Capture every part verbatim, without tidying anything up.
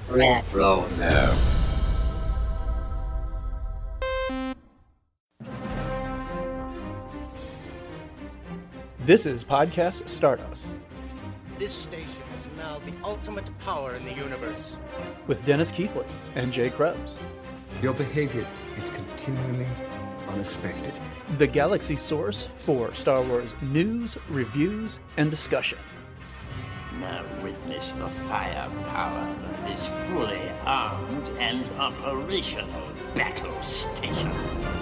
Retro. No. This is Podcast Stardust. This station is now the ultimate power in the universe. With Dennis Keithley and Jay Krebs. Your behavior is continually unexpected. The galaxy source for Star Wars news, reviews, and discussion. Now witness the firepower of this fully armed and operational battle station.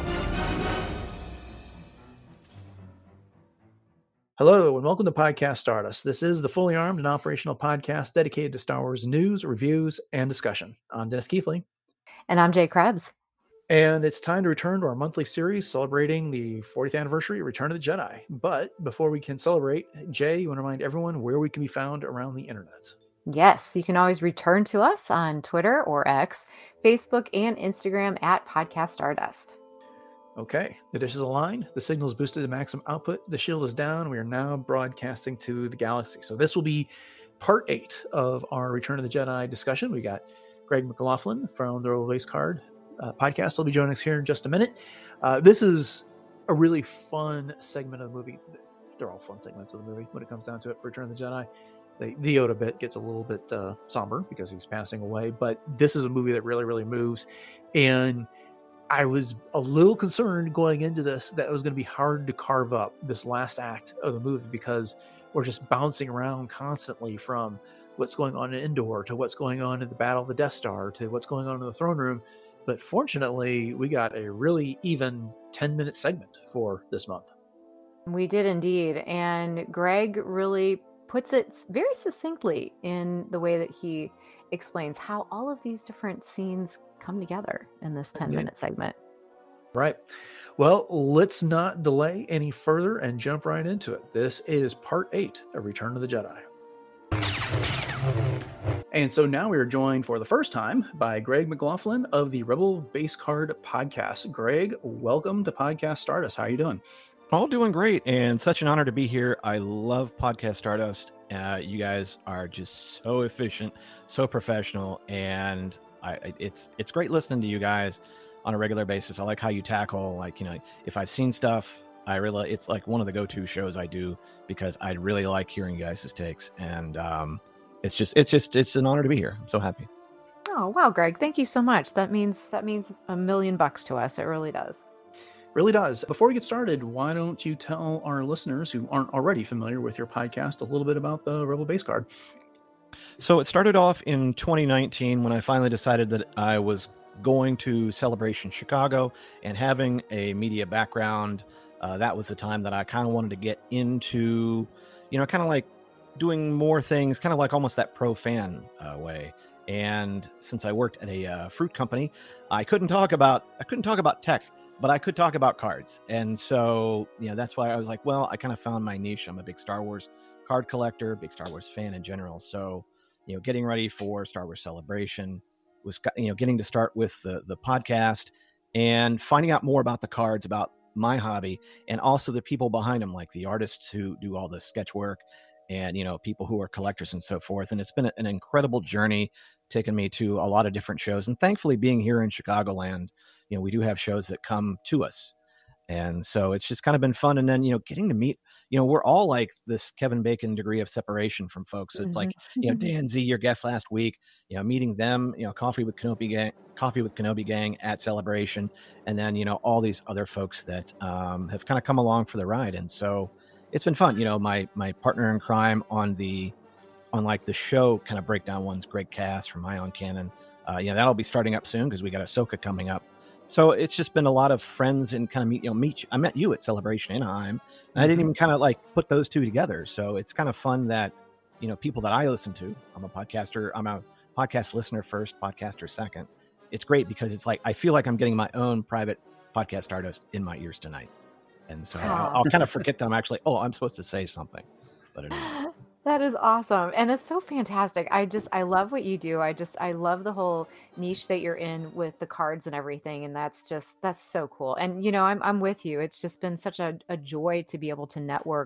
Hello, and welcome to Podcast Stardust. This is the fully armed and operational podcast dedicated to Star Wars news, reviews, and discussion. I'm Dennis Keithley. And I'm Jay Krebs. And it's time to return to our monthly series celebrating the fortieth anniversary of Return of the Jedi. But before we can celebrate, Jay, you want to remind everyone where we can be found around the internet? Yes, you can always return to us on Twitter or X, Facebook, and Instagram at Podcast Stardust. Okay, the dish is aligned, the signal is boosted to maximum output, the shield is down, we are now broadcasting to the galaxy. So this will be part eight of our Return of the Jedi discussion. We got Greg McLaughlin from the Rebel Base Card uh, podcast will be joining us here in just a minute. Uh, this is a really fun segment of the movie. They're all fun segments of the movie when it comes down to it for Return of the Jedi. The, the Yoda bit gets a little bit uh, somber because he's passing away, but this is a movie that really, really moves. And I was a little concerned going into this that it was going to be hard to carve up this last act of the movie because we're just bouncing around constantly from what's going on in Endor to what's going on in the Battle of the Death Star to what's going on in the throne room. But fortunately, we got a really even ten minute segment for this month. We did indeed. And Greg really puts it very succinctly in the way that he explains how all of these different scenes come together in this ten minute segment. Right. Well, let's not delay any further and jump right into it. This is part eight of Return of the Jedi. And so now we are joined for the first time by Greg McLaughlin of the Rebel Base Card podcast. Greg, welcome to Podcast Stardust. How are you doing? All doing great, and such an honor to be here. I love Podcast Stardust. Uh, you guys are just so efficient, so professional, and I, it's it's great listening to you guys on a regular basis. I like how you tackle, like, you know, if I've seen stuff, I really, it's like one of the go-to shows I do because I really like hearing you guys' takes, and um, it's just, it's just, it's an honor to be here. I'm so happy. Oh, wow, Greg, thank you so much. That means, that means a million bucks to us. It really does. Really does. Before we get started, why don't you tell our listeners who aren't already familiar with your podcast a little bit about the Rebel Base Card? So it started off in twenty nineteen when I finally decided that I was going to Celebration Chicago, and having a media background, uh, that was the time that I kind of wanted to get into, you know, kind of like doing more things, kind of like almost that pro fan uh, way. And since I worked at a uh, fruit company, I couldn't talk about I couldn't talk about tech, but I could talk about cards. And so, you know, that's why I was like, well, I kind of found my niche. I'm a big Star Wars card collector, big Star Wars fan in general. So, you know, getting ready for Star Wars Celebration was, you know, getting to start with the, the podcast and finding out more about the cards, about my hobby, and also the people behind them, like the artists who do all the sketch work and, you know, people who are collectors and so forth. And it's been an incredible journey, taking me to a lot of different shows. And thankfully, being here in Chicagoland, you know, we do have shows that come to us. And so it's just kind of been fun. And then, you know, getting to meet, you know, we're all like this Kevin Bacon degree of separation from folks. So it's Mm-hmm. like, you know, Dan Z, your guest last week, you know, meeting them, you know, coffee with Kenobi gang, coffee with Kenobi gang at Celebration. And then, you know, all these other folks that um, have kind of come along for the ride. And so it's been fun. You know, my, my partner in crime on the, on like the show kind of breakdown ones, Greg Cass from Ion Cannon. Uh, you know, that'll be starting up soon because we got Ahsoka coming up. So it's just been a lot of friends and kind of meet, you know, meet. I met you at Celebration Anaheim, and mm-hmm. I didn't even kind of like put those two together. So it's kind of fun that, you know, people that I listen to, I'm a podcaster, I'm a podcast listener first, podcaster second. It's great because it's like, I feel like I'm getting my own private Podcast Stardust in my ears tonight. And so I'll, I'll kind of forget that I'm actually, oh, I'm supposed to say something, but it isn't. That is awesome. And it's so fantastic. I just, I love what you do. I just, I love the whole niche that you're in with the cards and everything. And that's just, that's so cool. And, you know, I'm, I'm with you. It's just been such a, a joy to be able to network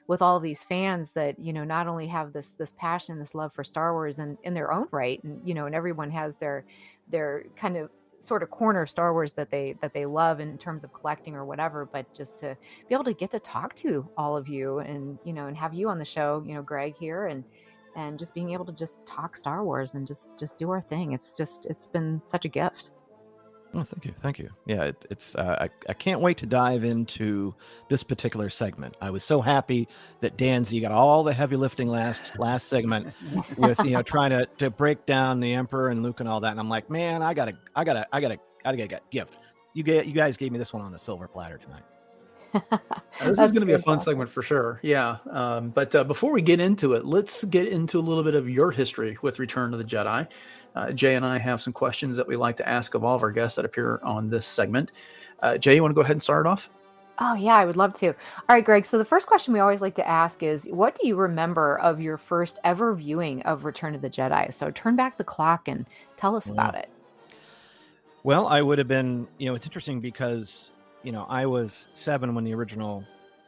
with all these fans that, you know, not only have this this passion, this love for Star Wars and in their own right, and you know, and everyone has their their kind of sort of corner of Star Wars that they that they love in terms of collecting or whatever, but just to be able to get to talk to all of you and, you know, and have you on the show, you know, Greg here, and and just being able to just talk Star Wars and just just do our thing. It's just it's been such a gift. Oh, thank you, thank you. Yeah, it, it's uh, I, I can't wait to dive into this particular segment. I was so happy that Dan Z got all the heavy lifting last last segment with, you know, trying to to break down the Emperor and Luke and all that. And I'm like, man, I gotta I gotta I gotta I gotta get a gift. You get you guys gave me this one on a silver platter tonight. This is going to be a fun segment for sure. Yeah. Um, but uh, before we get into it, let's get into a little bit of your history with Return of the Jedi. Uh, Jay and I have some questions that we like to ask of all of our guests that appear on this segment. Uh, Jay, you want to go ahead and start off? Oh, yeah, I would love to. All right, Greg. So the first question we always like to ask is, what do you remember of your first ever viewing of Return of the Jedi? So turn back the clock and tell us about it. Well, I would have been, you know, it's interesting because, you know, I was seven when the original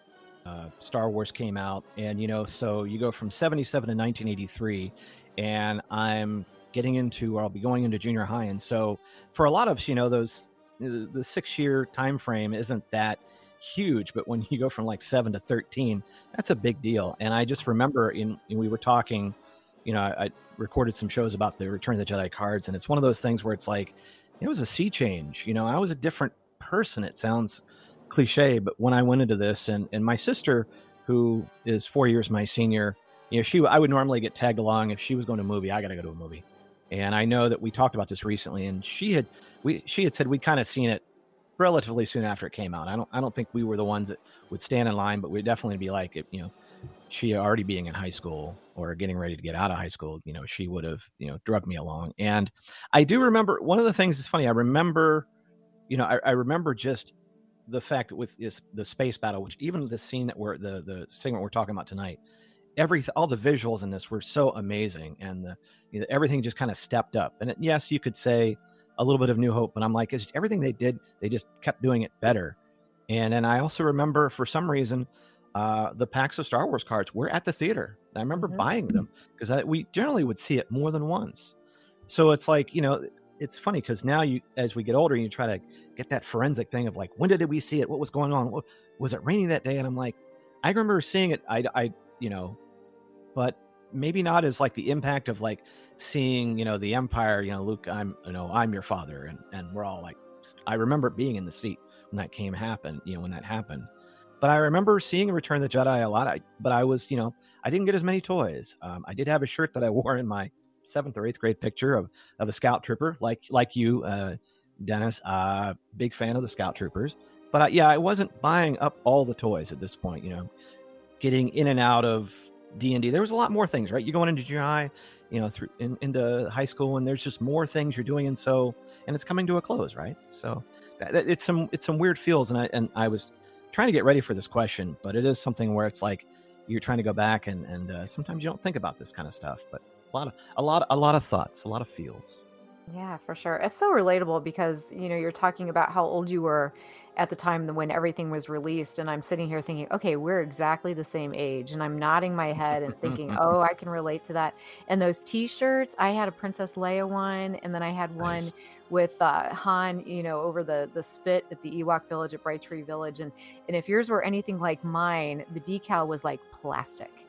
uh, Star Wars came out. And, you know, so you go from seventy-seven to nineteen eighty-three, and I'm getting into, or I'll be going into junior high. And so for a lot of, you know, those, the, the six year time frame isn't that huge, but when you go from like seven to thirteen, that's a big deal. And I just remember in, we were talking, you know, I, I recorded some shows about the Return of the Jedi cards. And it's one of those things where it's like, it was a sea change. You know, I was a different person. It sounds cliche, but when I went into this, and, and my sister, who is four years my senior, you know, she, I would normally get tagged along. If she was going to a movie, I got to go to a movie. And I know that we talked about this recently, and she had we she had said we kind of seen it relatively soon after it came out. I don't I don't think we were the ones that would stand in line, but we'd definitely be like, it, you know, she already being in high school or getting ready to get out of high school, you know, she would have, you know, drugged me along. And I do remember one of the things that's funny. I remember, you know, I, I remember just the fact that with this the space battle, which even the scene that we're the the segment we're talking about tonight. Every all the visuals in this were so amazing, and the you know, everything just kind of stepped up. And it, yes, you could say a little bit of New Hope, but I'm like, is everything they did, they just kept doing it better. And then I also remember, for some reason, uh, the packs of Star Wars cards were at the theater. I remember mm-hmm. buying them because we generally would see it more than once. So it's like, you know, it's funny because now you, as we get older, you try to get that forensic thing of like, when did we see it? What was going on? What, was it raining that day? And I'm like, I remember seeing it. I, I you know. But maybe not as like the impact of like seeing, you know, the Empire, you know, Luke, I'm, you know, I'm your father. And, and we're all like, I remember being in the seat when that came happen, you know, when that happened. But I remember seeing Return of the Jedi a lot. I, but I was, you know, I didn't get as many toys. Um, I did have a shirt that I wore in my seventh or eighth grade picture of, of a scout trooper, like, like you, uh, Dennis, uh, big fan of the scout troopers. But I, yeah, I wasn't buying up all the toys at this point, you know, getting in and out of D and D. There was a lot more things, right? You're going into junior high, you know, through in, into high school, and there's just more things you're doing, and so and it's coming to a close, right? So that, that, it's some it's some weird feels, and I and I was trying to get ready for this question, but it is something where it's like you're trying to go back, and and uh, sometimes you don't think about this kind of stuff, but a lot of a lot a lot of thoughts, a lot of feels. Yeah, for sure. It's so relatable because, you know, you're talking about how old you were at the time when everything was released. And I'm sitting here thinking, okay, we're exactly the same age. And I'm nodding my head and thinking, oh, I can relate to that. And those t-shirts, I had a Princess Leia one. And then I had one nice. with uh, Han, you know, over the, the spit at the Ewok village at Bright Tree Village. And, and if yours were anything like mine, the decal was like plastic.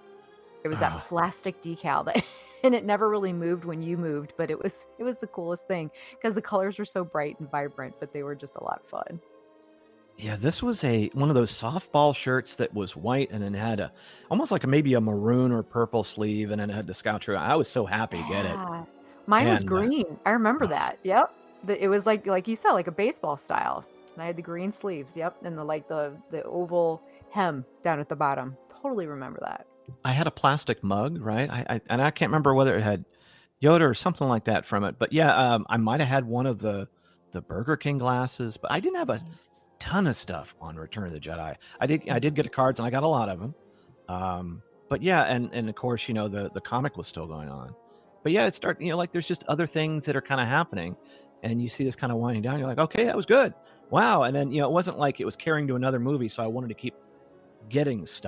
It was that Ah. plastic decal that, and it never really moved when you moved, but it was it was the coolest thing because the colors were so bright and vibrant, but they were just a lot of fun. Yeah, this was a one of those softball shirts that was white and it had a almost like a, maybe a maroon or purple sleeve, and then it had the scout troop. I was so happy to get it. Yeah. Mine was And, uh, green. I remember that. Yep. The, it was like like you said, like a baseball style. And I had the green sleeves. Yep. And the like the the oval hem down at the bottom. Totally remember that. I had a plastic mug, right? I, I and I can't remember whether it had Yoda or something like that from it. But yeah, um, I might have had one of the the Burger King glasses, but I didn't have a ton of stuff on Return of the Jedi. I did I did get the cards, and I got a lot of them. Um, but yeah, and and of course, you know, the the comic was still going on. But yeah, it started, you know, like there's just other things that are kind of happening, and you see this kind of winding down. You're like, okay, that was good. Wow. And then, you know, it wasn't like it was carrying to another movie, so I wanted to keep getting stuff.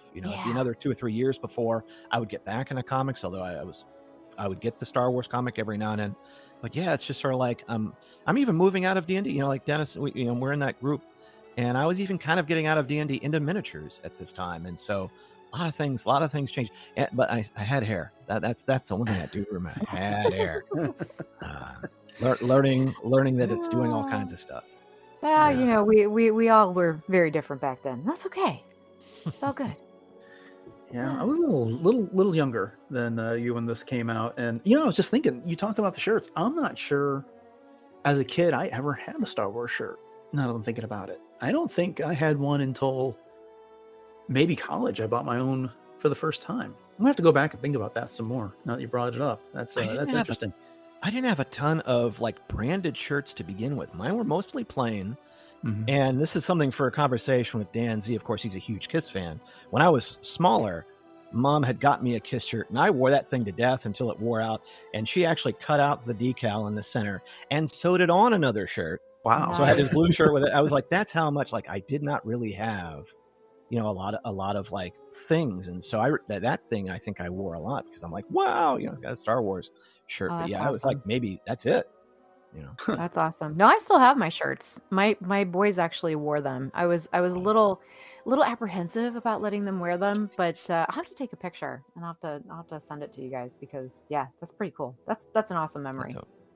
You know, Yeah. it'd be another two or three years before I would get back into comics. Although I, I was, I would get the Star Wars comic every now and then. But yeah, it's just sort of like um, I'm even moving out of D and D. You know, like Dennis, we, you know, we're in that group, and I was even kind of getting out of D and D into miniatures at this time, and so a lot of things, a lot of things changed. And, but I, I had hair. That, that's that's the one thing I do remember. I had hair. Uh, lear- learning, learning that it's doing all kinds of stuff. Yeah, you know, we, we we all were very different back then. That's okay. It's all good. Yeah, I was a little little little younger than uh, you when this came out, and you know, I was just thinking. You talked about the shirts. I'm not sure, as a kid, I ever had a Star Wars shirt. Now that I'm thinking about it, I don't think I had one until maybe college. I bought my own for the first time. I'm gonna have to go back and think about that some more. Now that you brought it up, that's uh, that's interesting. A, I didn't have a ton of like branded shirts to begin with. Mine were mostly plain. Mm-hmm. And this is something for a conversation with Dan Z. Of course, he's a huge Kiss fan. When I was smaller, Mom had got me a Kiss shirt, and I wore that thing to death until it wore out. And she actually cut out the decal in the center and sewed it on another shirt. Wow! So I had this blue shirt with it. I was like, that's how much like I did not really have, you know, a lot of a lot of like things. And so I that, that thing I think I wore a lot because I'm like, wow, you know, got a Star Wars shirt. Oh, but yeah, awesome. I was like, maybe that's it. You know, that's awesome. No, I still have my shirts. My my boys actually wore them. I was I was a little little apprehensive about letting them wear them, but uh, I'll have to take a picture and I'll have to I'll have to send it to you guys because yeah, that's pretty cool. That's that's an awesome memory.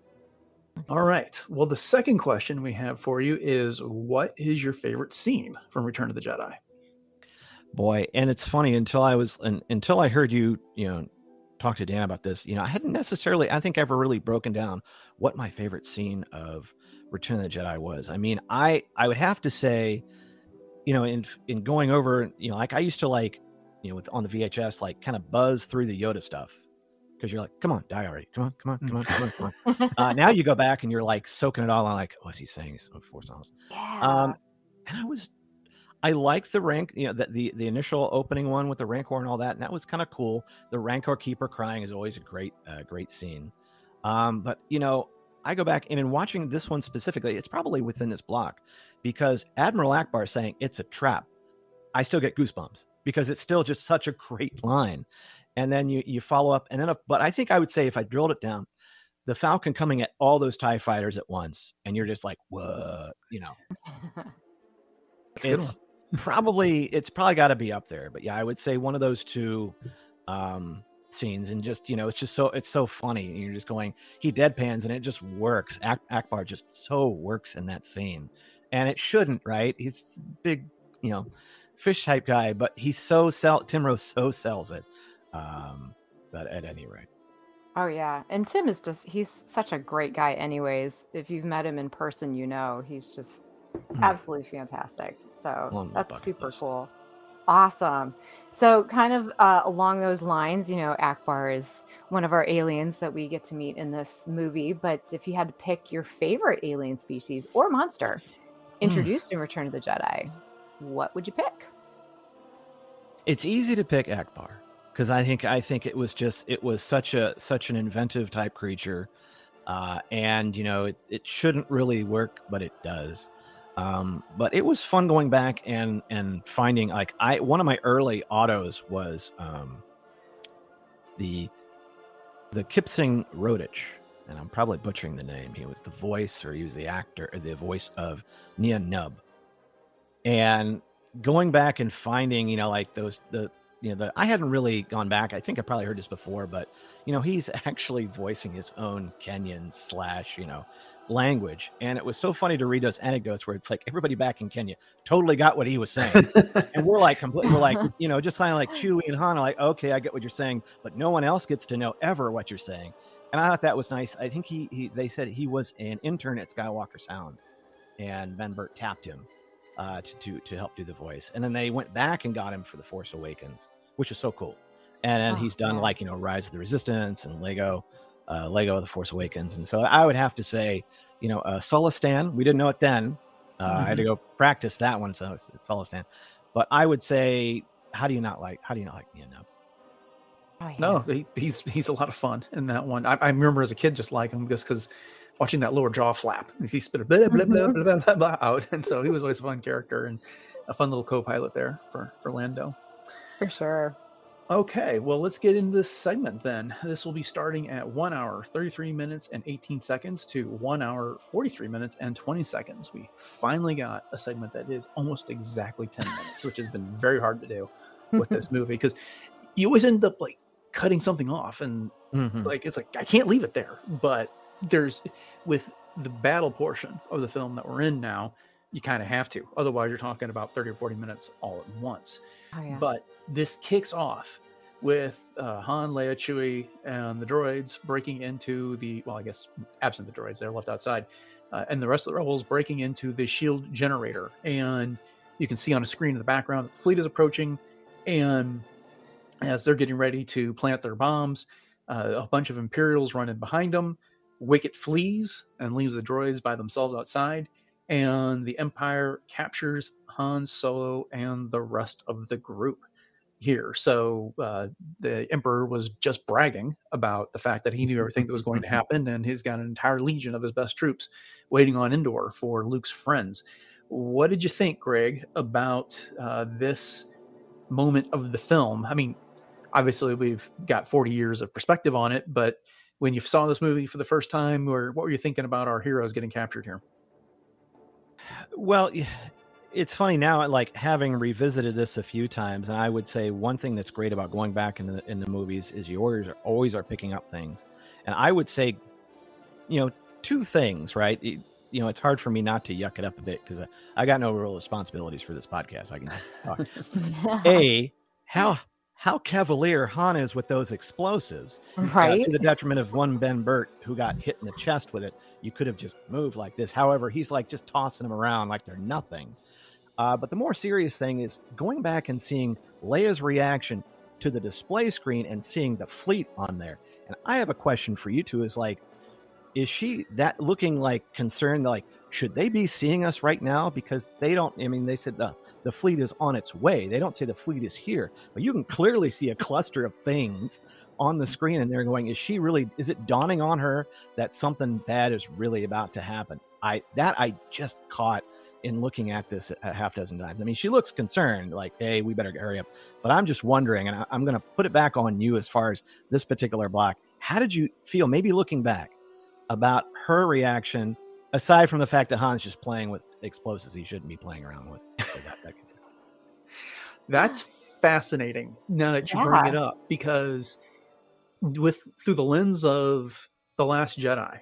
All right. Well, the second question we have for you is, what is your favorite scene from Return of the Jedi? Boy, and it's funny until I was and, until I heard you, you know, talk to Dan about this. You know, I hadn't necessarily, I think, ever really broken down what my favorite scene of Return of the Jedi was. I mean, I I would have to say, you know, in in going over, you know, like I used to like, you know, with on the V H S, like kind of buzz through the Yoda stuff because you're like, come on, die already, come on, come on, come on, come on, come on. Uh, now you go back and you're like soaking it all on, like, what's he saying? He's Force Knowledge. Yeah. Um, and I was. I liked the rank, you know, the, the the initial opening one with the Rancor and all that, and that was kind of cool. The Rancor Keeper crying is always a great, uh, great scene. Um, but you know, I go back and in watching this one specifically, it's probably within this block because Admiral Akbar saying it's a trap. I still get goosebumps because it's still just such a great line. And then you you follow up, and then, a, but I think I would say if I drilled it down, the Falcon coming at all those TIE fighters at once, and you're just like, what, you know. It's probably it's probably got to be up there, but yeah, I would say one of those two um scenes, and just, you know, it's just so it's so funny. You're just going, he deadpans and it just works. Ak- Akbar just so works in that scene, and it shouldn't, right? He's big, you know, fish type guy, but he's so sell Tim Rose so sells it. Um, but at any rate. Oh yeah, and Tim is just he's such a great guy. Anyways, if you've met him in person, you know he's just absolutely fantastic. So that's super list. Cool. Awesome. So kind of uh, along those lines, you know, Akbar is one of our aliens that we get to meet in this movie. But if you had to pick your favorite alien species or monster introduced mm. in Return of the Jedi, what would you pick? It's easy to pick Akbar because I think I think it was just it was such a such an inventive type creature, uh, and you know it, it shouldn't really work, but it does. Um, but it was fun going back and and finding, like, I one of my early autos was um, the the Kipsing Rodich, and I'm probably butchering the name. He was the voice, or he was the actor, or the voice of Nia Nub. And going back and finding, you know, like those the you know the I hadn't really gone back. I think I probably heard this before, but you know, he's actually voicing his own Kenyan slash you know. language, and it was so funny to read those anecdotes where it's like everybody back in Kenya totally got what he was saying, and we're like completely, we're like, you know, just kind of like Chewie and Han are like, okay, I get what you're saying, but no one else gets to know ever what you're saying. And I thought that was nice. I think he, he they said he was an intern at Skywalker Sound, and Ben Burt tapped him uh, to, to to help do the voice, and then they went back and got him for The Force Awakens, which is so cool. And then oh, he's done yeah. like you know Rise of the Resistance and Lego. Uh, Lego The Force Awakens. And so I would have to say, you know, uh, Sulistan, we didn't know it then. Uh, mm-hmm. I had to go practice that one. So it's, it's Sulistan. But I would say, how do you not like, how do you not like Nia Nub? Oh, yeah. No, he, he's, he's a lot of fun in that one. I, I remember as a kid, just liking him just because watching that lower jaw flap, he spit a blah, blah, blah, blah, blah, blah, blah out. And so he was always a fun character and a fun little co-pilot there for, for Lando. For sure. Okay, well, let's get into this segment then. This will be starting at one hour, thirty-three minutes and eighteen seconds to one hour, forty-three minutes and twenty seconds. We finally got a segment that is almost exactly ten minutes, which has been very hard to do with this movie because you always end up like cutting something off and mm-hmm. like it's like I can't leave it there. But there's with the battle portion of the film that we're in now, you kind of have to. Otherwise, you're talking about thirty or forty minutes all at once. Oh, yeah. But this kicks off with uh, Han, Leia, Chewie, and the droids breaking into the, well, I guess absent the droids, they're left outside, uh, and the rest of the rebels breaking into the shield generator. And you can see on a screen in the background that the fleet is approaching, and as they're getting ready to plant their bombs, uh, a bunch of Imperials run in behind them. Wicket flees and leaves the droids by themselves outside, and the Empire captures Han Solo and the rest of the group here. So uh, the Emperor was just bragging about the fact that he knew everything that was going to happen, and he's got an entire legion of his best troops waiting on Endor for Luke's friends. What did you think, Greg, about uh, this moment of the film? I mean, obviously we've got forty years of perspective on it, but when you saw this movie for the first time, or what were you thinking about our heroes getting captured here? Well, it's funny now, like having revisited this a few times, and I would say one thing that's great about going back in the in the movies is you always are, always are picking up things. And I would say, you know, two things, right? It, you know, it's hard for me not to yuck it up a bit because I, I got no real responsibilities for this podcast. I can talk. A, how how cavalier Han is with those explosives, right? Uh, to the detriment of one Ben Burt who got hit in the chest with it. You could have just moved like this. However, he's like just tossing them around like they're nothing. Uh, but the more serious thing is going back and seeing Leia's reaction to the display screen and seeing the fleet on there. And I have a question for you two: is like, is she that looking like concerned? Like, should they be seeing us right now? Because they don't. I mean, they said the the fleet is on its way. They don't say the fleet is here, but you can clearly see a cluster of things on the screen, and they're going, is she really, is it dawning on her that something bad is really about to happen? I, that I just caught in looking at this a half dozen times. I mean, she looks concerned, like, hey, we better hurry up. But I'm just wondering, and I, I'm going to put it back on you as far as this particular block. How did you feel, maybe looking back, about her reaction, aside from the fact that Han's just playing with explosives he shouldn't be playing around with? that, that That's fascinating now that you Yeah. bring it up, because with through the lens of The Last Jedi,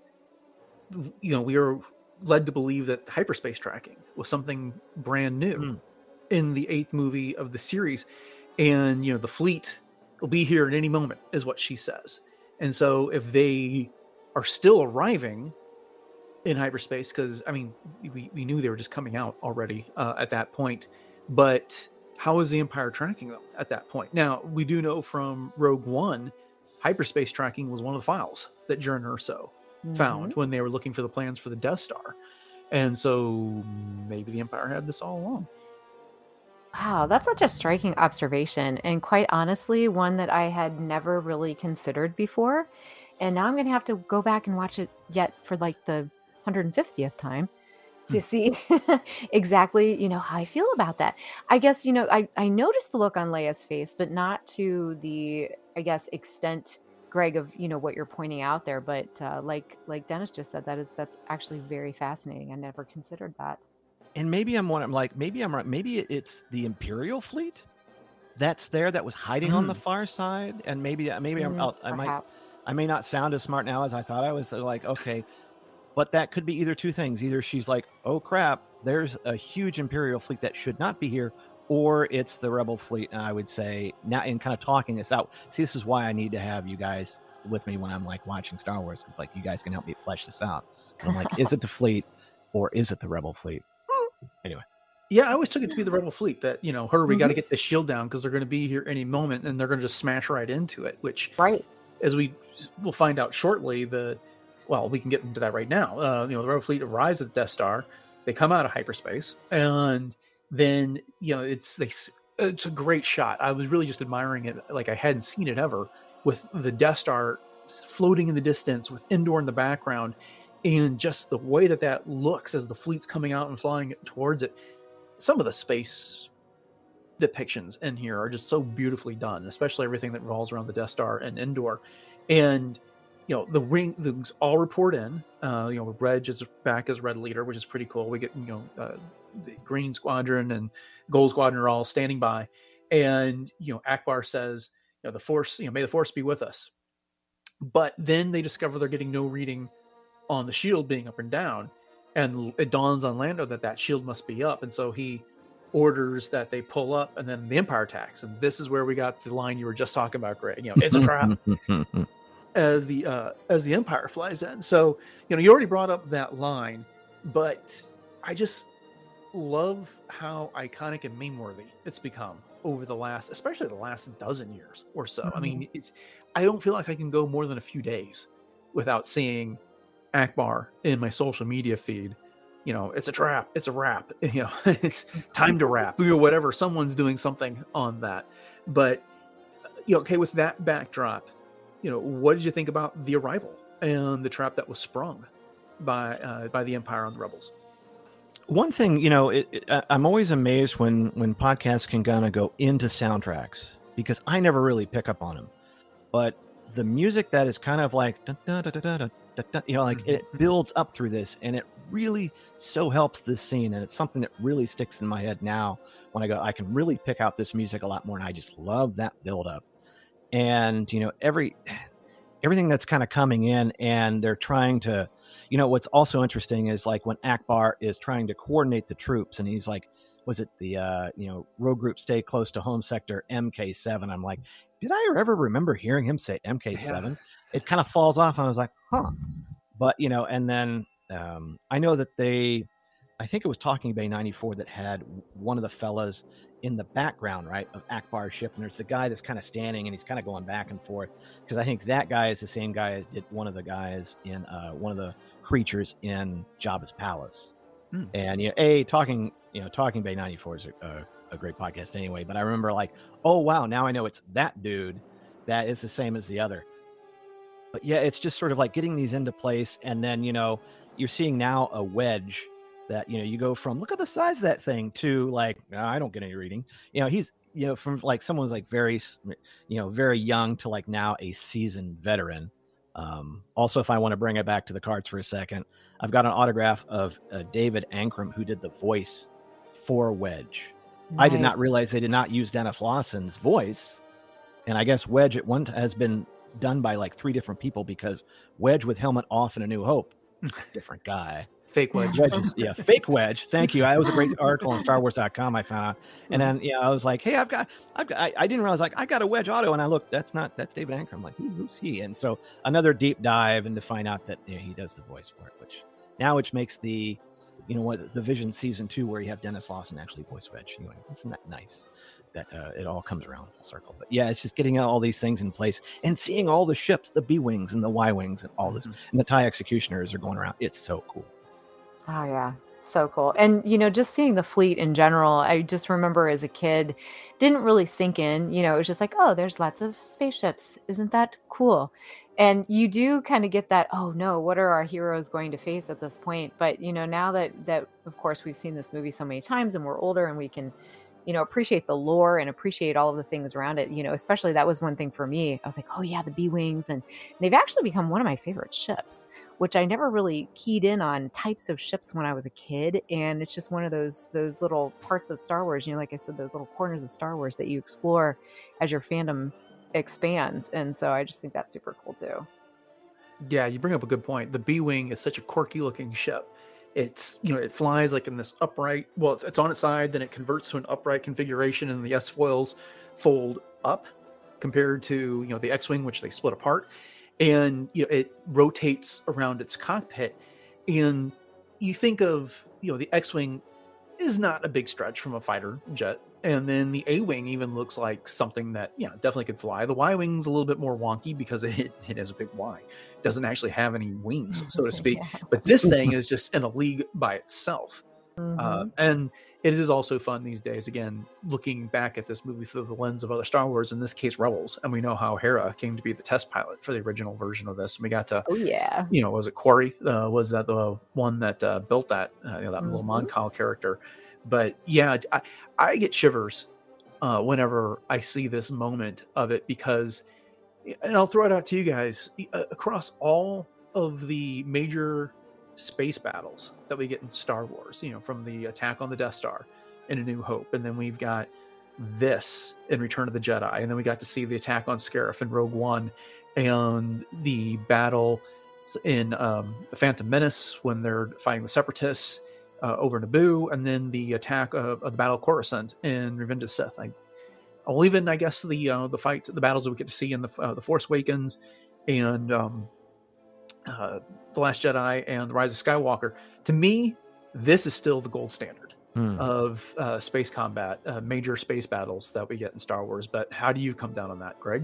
you know, we were led to believe that hyperspace tracking was something brand new Mm. in the eighth movie of the series. And, you know, the fleet will be here at any moment is what she says. And so if they are still arriving in hyperspace, because, I mean, we, we knew they were just coming out already uh, at that point, but how is the Empire tracking them at that point? Now, we do know from Rogue One, hyperspace tracking was one of the files that Jern Erso Mhm. found when they were looking for the plans for the Death Star. And so maybe the Empire had this all along. Wow, that's such a striking observation. And quite honestly, one that I had never really considered before. And now I'm going to have to go back and watch it yet for like the one hundred fiftieth time to see exactly, you know, how I feel about that. I guess, you know, I, I noticed the look on Leia's face, but not to the, I guess, extent, Greg, of, you know, what you're pointing out there. But uh, like like Dennis just said, that is that's actually very fascinating. I never considered that. And maybe I'm one. I'm like, maybe I'm right. Maybe it's the Imperial fleet that's there that was hiding on the far side, and maybe maybe I'm, Mm, I'll, I might perhaps. I may not sound as smart now as I thought I was. They're like, okay, but that could be either two things. Either she's like, oh crap, there's a huge Imperial fleet that should not be here, or it's the Rebel fleet. And I would say now, in kind of talking this out, see, this is why I need to have you guys with me when I'm like watching Star Wars, because like you guys can help me flesh this out. And I'm like, is it the fleet or is it the Rebel fleet? Anyway. Yeah, I always took it to be the Rebel fleet that, you know, her, we got to Mhm. get this shield down because they're going to be here any moment and they're going to just smash right into it, which, Right. as we will find out shortly, the, well, we can get into that right now. Uh, you know, the Rebel fleet arrives at the Death Star. They come out of hyperspace, and then, you know, it's they, it's a great shot. I was really just admiring it like I hadn't seen it ever, with the Death Star floating in the distance with Endor in the background, and just the way that that looks as the fleet's coming out and flying towards it. Some of the space depictions in here are just so beautifully done, especially everything that revolves around the Death Star and Endor. And you know, the ring, things all report in. Uh, you know, Reg is back as Red Leader, which is pretty cool. We get, you know, uh, the Green Squadron and Gold Squadron are all standing by, and you know, Akbar says, you know, the Force, you know, may the Force be with us. But then they discover they're getting no reading on the shield being up and down, and it dawns on Lando that that shield must be up, and so he orders that they pull up, and then the Empire attacks. And this is where we got the line you were just talking about, Greg. You know, it's a trap. as the uh, as the Empire flies in. So, you know, you already brought up that line, but I just love how iconic and meme-worthy it's become over the last, especially the last dozen years or so. Mm-hmm. I mean, it's I don't feel like I can go more than a few days without seeing Akbar in my social media feed. You know, it's a trap, it's a wrap, you know, it's time to wrap, you know, whatever. Someone's doing something on that. But, you know, okay, with that backdrop, you know, what did you think about the arrival and the trap that was sprung by uh, by the Empire on the Rebels? One thing, you know, it, it, I'm always amazed when when podcasts can kind of go into soundtracks, because I never really pick up on them. But the music that is kind of like, da, da, da, da, da, da, da, you know, like it builds up through this, and it really so helps this scene. And it's something that really sticks in my head now when I go, I can really pick out this music a lot more. And I just love that build up. And, you know, every everything that's kind of coming in, and they're trying to, you know, what's also interesting is like when Akbar is trying to coordinate the troops, and he's like, was it the, uh, you know, road group stay close to home sector M K seven? I'm like, did I ever remember hearing him say M K seven? Yeah. It kind of falls off, and I was like, huh. But, you know, and then um, I know that they, I think it was Talking Bay ninety-four that had one of the fellas in the background, right, of Akbar's ship, and there's the guy that's kind of standing, and he's kind of going back and forth, because I think that guy is the same guy that did one of the guys in uh, one of the creatures in Jabba's palace. Hmm. And, you know, a talking, you know, Talking Bay ninety-four is a, a, a great podcast anyway, but I remember like, oh wow, now I know it's that dude that is the same as the other. But yeah, it's just sort of like getting these into place, and then, you know, you're seeing now a Wedge that, you know, you go from, look at the size of that thing, to like, no, I don't get any reading. You know, he's, you know, from like someone's like very, you know, very young to like now a seasoned veteran. Um, also, if I want to bring it back to the cards for a second, I've got an autograph of uh, David Ankrum, who did the voice for Wedge. Nice. I did not realize they did not use Dennis Lawson's voice. And I guess Wedge at one t- has been done by like three different people, because Wedge with helmet off in A New Hope, different guy. Fake Wedge. Wedge is, yeah, fake Wedge. Thank you. That was a great article on Star Wars dot com I found out. And then, yeah, I was like, hey, I've got, I've got, I, I didn't realize, like, I got a Wedge auto, and I looked, that's not, that's David Ankrum. I'm like, Who, who's he? And so another deep dive, and to find out that, you know, he does the voice for it, which now, which makes the, you know, what the Vision season two, where you have Dennis Lawson actually voice Wedge. Anyway, isn't that nice that uh, it all comes around full circle? But yeah, it's just getting all these things in place and seeing all the ships, the B wings and the Y wings and all this, mm-hmm. and the TIE executioners are going around. It's so cool. Oh yeah, so cool. And you know, just seeing the fleet in general, I just remember as a kid, didn't really sink in. You know, it was just like, oh, there's lots of spaceships. Isn't that cool? And you do kind of get that, oh no, what are our heroes going to face at this point? But you know, now that that of course we've seen this movie so many times, and we're older, and we can, you know, appreciate the lore and appreciate all of the things around it. You know, especially that was one thing for me. I was like, oh yeah, the B-wings, and they've actually become one of my favorite ships, which I never really keyed in on types of ships when I was a kid. And it's just one of those those little parts of Star Wars, you know, like I said, those little corners of Star Wars that you explore as your fandom expands. And so I just think that's super cool too. Yeah, you bring up a good point. The B-wing is such a quirky looking ship. It's, you know, it flies like in this upright, well, it's, it's on its side, then it converts to an upright configuration, and the S-foils fold up compared to, you know, the X-wing, which they split apart. And, you know, it rotates around its cockpit. And you think of, you know, the X-wing is not a big stretch from a fighter jet. And then the A-wing even looks like something that, yeah, definitely could fly. The Y-wing's a little bit more wonky because it, it has a big Y. It doesn't actually have any wings, so to speak. Yeah. But this thing is just in a league by itself. Mm-hmm. Uh, and it is also fun these days, again, looking back at this movie through the lens of other Star Wars, in this case, Rebels. And we know how Hera came to be the test pilot for the original version of this. And we got to, oh, yeah. you know, was it Quarry? Uh, was that the one that uh, built that, uh, you know, that mm-hmm. little Mon Cal character? But yeah, I, I get shivers uh, whenever I see this moment of it, because, and I'll throw it out to you guys, across all of the major space battles that we get in Star Wars, you know, from the attack on the Death Star in A New Hope, and then we've got this in Return of the Jedi, and then we got to see the attack on Scarif in Rogue One, and the battle in um, the Phantom Menace when they're fighting the Separatists uh, over Naboo, and then the attack of, of the Battle of Coruscant in Revenge of the Sith. I, I'll even, I guess, the uh, the fights, the battles that we get to see in the uh, the Force Awakens and um, uh, the Last Jedi and the Rise of Skywalker. To me, this is still the gold standard hmm. of uh, space combat, uh, major space battles that we get in Star Wars. But how do you come down on that, Greg?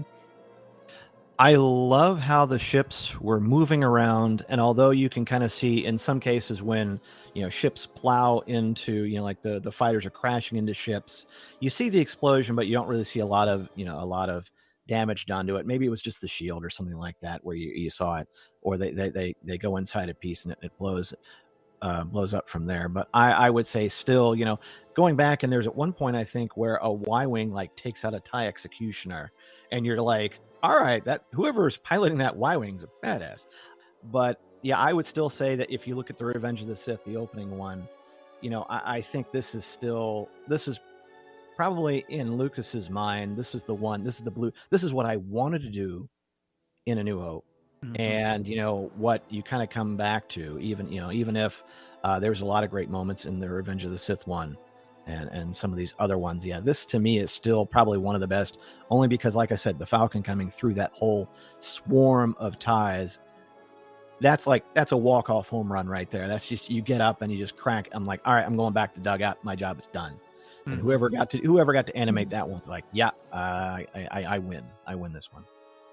I love how the ships were moving around, and although you can kind of see in some cases when, you know, ships plow into, you know, like the, the fighters are crashing into ships, you see the explosion, but you don't really see a lot of, you know, a lot of damage done to it. Maybe it was just the shield or something like that where you, you saw it, or they, they, they, they go inside a piece and it, it blows, uh, blows up from there. But I, I would say still, you know, going back, and there's at one point, I think, where a Y-Wing like takes out a TIE Executioner, and you're like, all right, that whoever's piloting that Y-Wing's a badass. But yeah, I would still say that if you look at the Revenge of the Sith, the opening one, you know, I, I think this is still, this is probably in Lucas's mind, this is the one, this is the blue, this is what I wanted to do in A New Hope. Mm-hmm. And, you know, what you kind of come back to, even, you know, even if uh, there's a lot of great moments in the Revenge of the Sith one, and and some of these other ones, yeah, this to me is still probably one of the best, only because, like I said, the Falcon coming through that whole swarm of ties, that's like, that's a walk-off home run right there. That's just, you get up and you just crank. I'm like, all right, I'm going back to dugout. My job is done. Mm-hmm. And whoever got to whoever got to animate that one's like, yeah, uh, I, I I win. I win this one.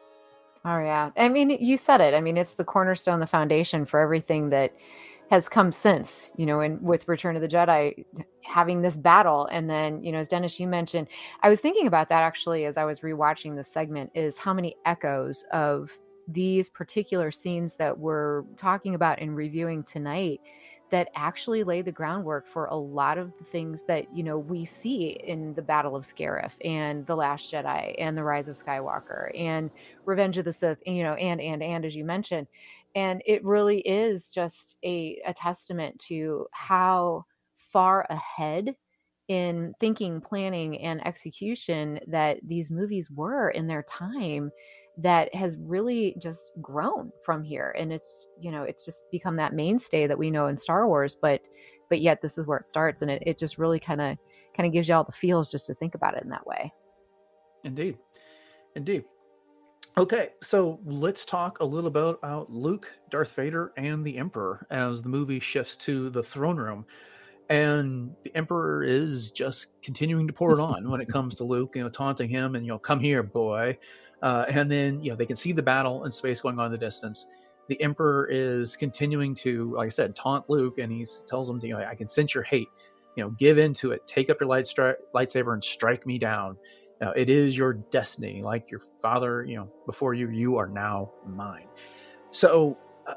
Oh yeah, I mean, you said it. I mean, it's the cornerstone, the foundation for everything that has come since, you know, and with Return of the Jedi, having this battle. And then, you know, as Dennis, you mentioned, I was thinking about that actually, as I was rewatching this segment, is how many echoes of these particular scenes that we're talking about and reviewing tonight that actually lay the groundwork for a lot of the things that, you know, we see in the Battle of Scarif and The Last Jedi and The Rise of Skywalker and Revenge of the Sith, you know, and, and, and, as you mentioned. And it really is just a, a testament to how far ahead in thinking, planning, and execution that these movies were in their time, that has really just grown from here. And it's, you know, it's just become that mainstay that we know in Star Wars, but, but yet this is where it starts. And it, it just really kind of, kind of gives you all the feels just to think about it in that way. Indeed. Indeed. Okay, so let's talk a little bit about Luke, Darth Vader, and the Emperor as the movie shifts to the throne room. And the Emperor is just continuing to pour it on when it comes to Luke, you know, taunting him and, you know, come here, boy. Uh, and then, you know, they can see the battle in space going on in the distance. The Emperor is continuing to, like I said, taunt Luke, and he tells him, to, you know, I can sense your hate. You know, give into it. Take up your light stri- lightsaber and strike me down. Uh, it is your destiny, like your father, you know, before you, you are now mine. So, uh,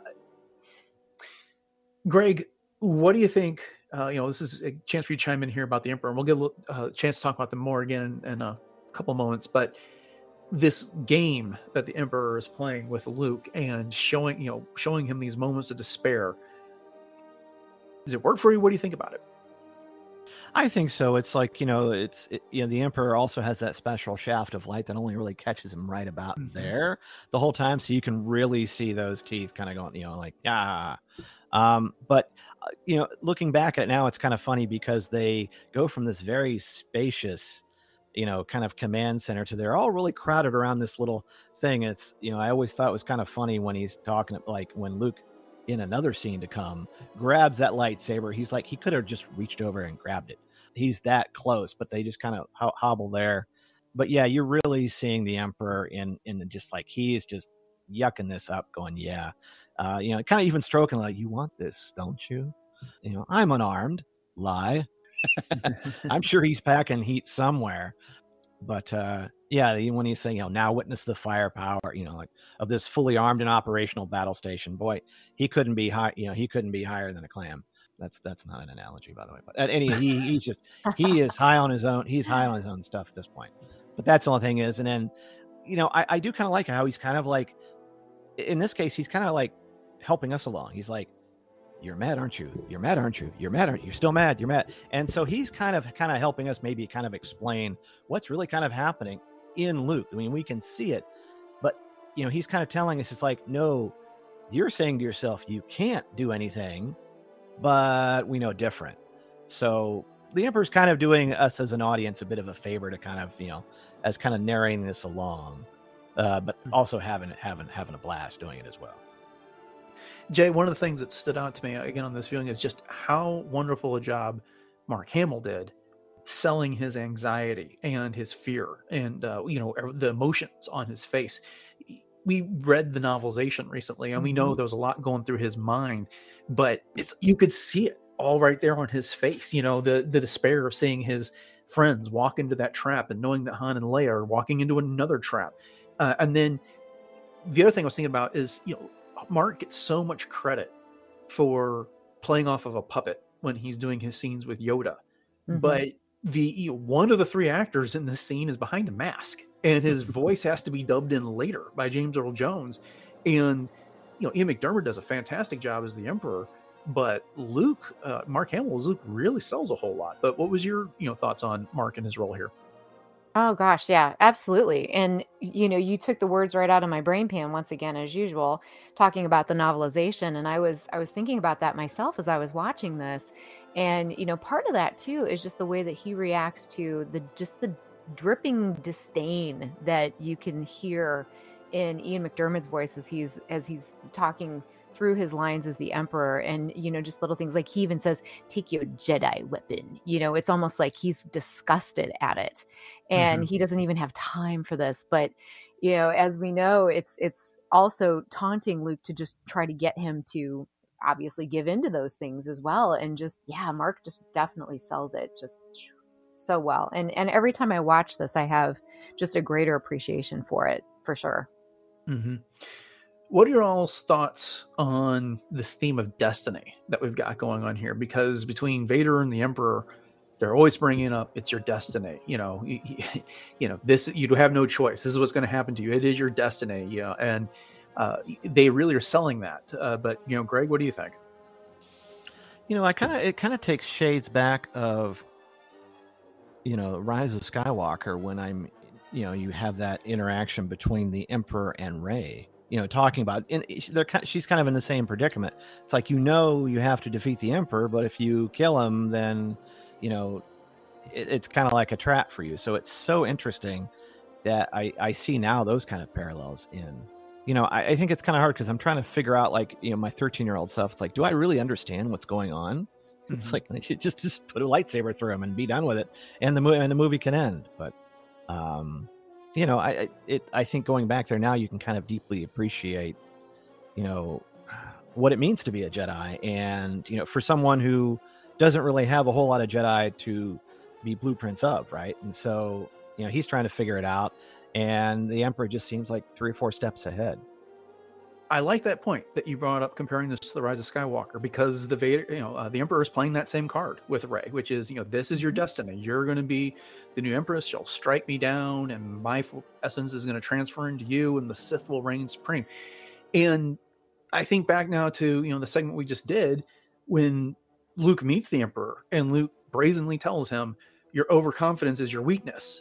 Greg, what do you think? Uh, you know, this is a chance for you to chime in here about the Emperor. And we'll get a uh, chance to talk about them more again in, in a couple moments. But this game that the Emperor is playing with Luke and showing, you know, showing him these moments of despair, does it work for you? What do you think about it? I think so. It's like, you know, it's, it, you know, the Emperor also has that special shaft of light that only really catches him right about mm-hmm. there the whole time. So you can really see those teeth kind of going, you know, like, ah. Um, but, uh, you know, looking back at it now, it's kind of funny because they go from this very spacious, you know, kind of command center to they're all really crowded around this little thing. It's, you know, I always thought it was kind of funny when he's talking, like when Luke, in another scene to come, grabs that lightsaber. He's like, he could have just reached over and grabbed it. He's that close, but they just kind of ho- hobble there. But yeah, you're really seeing the Emperor in, in just like, he's just yucking this up going, yeah. Uh, you know, kind of even stroking like, you want this, don't you? You know, I'm unarmed. Lie. I'm sure he's packing heat somewhere. But uh, yeah, when he's saying, you know, now witness the firepower, you know, like of this fully armed and operational battle station, boy, he couldn't be high, you know, he couldn't be higher than a clam. That's that's not an analogy, by the way. But at any, he he's just he is high on his own. He's high on his own stuff at this point. But that's the only thing is, and then, you know, I, I do kind of like how he's kind of like, in this case, he's kind of like helping us along. He's like, "You're mad, aren't you? You're mad, aren't you? You're mad, aren't you? You're still mad. You're mad." And so he's kind of kind of helping us maybe kind of explain what's really kind of happening in Luke. I mean, we can see it, but you know, he's kind of telling us, it's like, no, you're saying to yourself, you can't do anything. But we know different. So the Emperor's kind of doing us as an audience a bit of a favor to kind of, you know, as kind of narrating this along, uh, but also having having having a blast doing it as well. Jay, one of the things that stood out to me again on this viewing is just how wonderful a job Mark Hamill did selling his anxiety and his fear and uh, you know, the emotions on his face. We read the novelization recently, and we know there was a lot going through his mind, but it's, you could see it all right there on his face. You know, the the despair of seeing his friends walk into that trap and knowing that Han and Leia are walking into another trap. Uh, and then the other thing I was thinking about is, you know, Mark gets so much credit for playing off of a puppet when he's doing his scenes with Yoda, mm-hmm. but the you know, one of the three actors in this scene is behind a mask. And his voice has to be dubbed in later by James Earl Jones. And, you know, Ian McDiarmid does a fantastic job as the Emperor, but Luke, uh, Mark Hamill's Luke really sells a whole lot. But what was your, you know, thoughts on Mark and his role here? Oh gosh, yeah, absolutely. And you know, you took the words right out of my brain pan once again, as usual, talking about the novelization. And I was I was thinking about that myself as I was watching this. And, you know, part of that too is just the way that he reacts to the just the dripping disdain that you can hear in Ian McDiarmid's voice as he's as he's talking through his lines as the Emperor. And, you know, just little things like he even says, "Take your Jedi weapon." You know, it's almost like he's disgusted at it, and mm-hmm. he doesn't even have time for this. But, you know, as we know, it's it's also taunting Luke to just try to get him to obviously give into those things as well. And just, yeah, Mark just definitely sells it just so well. And and every time I watch this, I have just a greater appreciation for it, for sure. Mm-hmm. What are your all's thoughts on this theme of destiny that we've got going on here? Because between Vader and the Emperor, they're always bringing up, it's your destiny. You know, you, you know, this, you have no choice. This is what's going to happen to you. It is your destiny. Yeah. You know, and uh, they really are selling that. Uh, but, you know, Greg, what do you think? You know, I kind of, it kind of takes shades back of, you know, Rise of Skywalker, when I'm, you know, you have that interaction between the Emperor and Rey, you know, talking about, and they're she's kind of in the same predicament. It's like, you know, you have to defeat the Emperor, but if you kill him, then, you know, it, it's kind of like a trap for you. So it's so interesting that I, I see now those kind of parallels in, you know, I, I think it's kind of hard because I'm trying to figure out, like, you know, my thirteen year old self. It's like, do I really understand what's going on? It's mm-hmm. like, I should just, just put a lightsaber through him and be done with it. And the movie and the movie can end. But, um, you know, I, it, I think going back there now, you can kind of deeply appreciate, you know, what it means to be a Jedi. And, you know, for someone who doesn't really have a whole lot of Jedi to be blueprints of, right? And so, you know, he's trying to figure it out. And the Emperor just seems like three or four steps ahead. I like that point that you brought up, comparing this to the Rise of Skywalker, because the Vader, you know, uh, the Emperor is playing that same card with Rey, which is, you know, this is your destiny. You're going to be the new Empress. You'll strike me down, and my essence is going to transfer into you, and the Sith will reign supreme. And I think back now to, you know, the segment we just did when Luke meets the Emperor, and Luke brazenly tells him, "Your overconfidence is your weakness."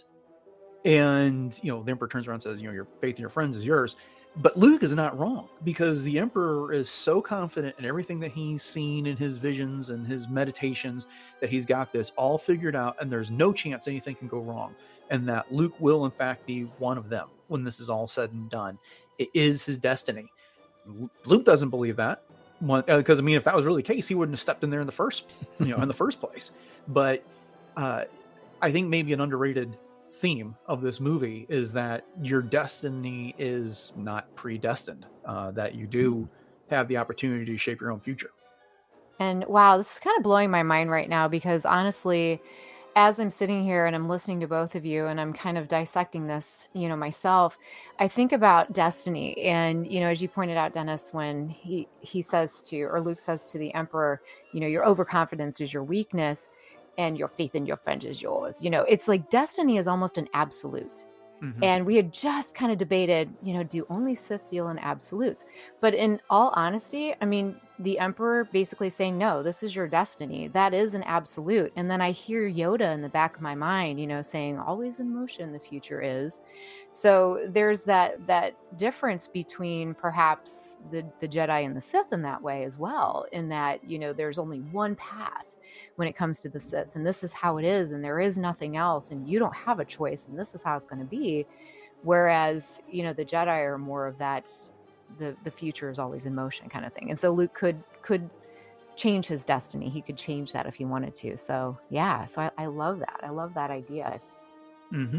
And, you know, the Emperor turns around and says, "You know, your faith in your friends is yours." But Luke is not wrong, because the Emperor is so confident in everything that he's seen in his visions and his meditations that he's got this all figured out, and there's no chance anything can go wrong. And that Luke will, in fact, be one of them when this is all said and done. It is his destiny. Luke doesn't believe that, because, I mean, if that was really the case, he wouldn't have stepped in there in the first, you know, in the first place. But uh, I think maybe an underrated theme of this movie is that your destiny is not predestined, uh, that you do have the opportunity to shape your own future. And wow, this is kind of blowing my mind right now, because honestly, as I'm sitting here and I'm listening to both of you and I'm kind of dissecting this, you know, myself, I think about destiny. And, you know, as you pointed out, Dennis, when he, he says to, or Luke says to the Emperor, you know, your overconfidence is your weakness and your faith in your friend is yours. You know, it's like destiny is almost an absolute. Mhm. And we had just kind of debated, you know, do only Sith deal in absolutes? But in all honesty, I mean, the Emperor basically saying, no, this is your destiny. That is an absolute. And then I hear Yoda in the back of my mind, you know, saying, always in motion, the future is. So there's that that difference between perhaps the, the Jedi and the Sith in that way as well, in that, you know, there's only one path when it comes to the Sith, and this is how it is, and there is nothing else, and you don't have a choice, and this is how it's going to be. Whereas, you know, the Jedi are more of that, the the future is always in motion kind of thing. And so Luke could could change his destiny. He could change that if he wanted to. So yeah, so I, I love that. I love that idea. Mm-hmm.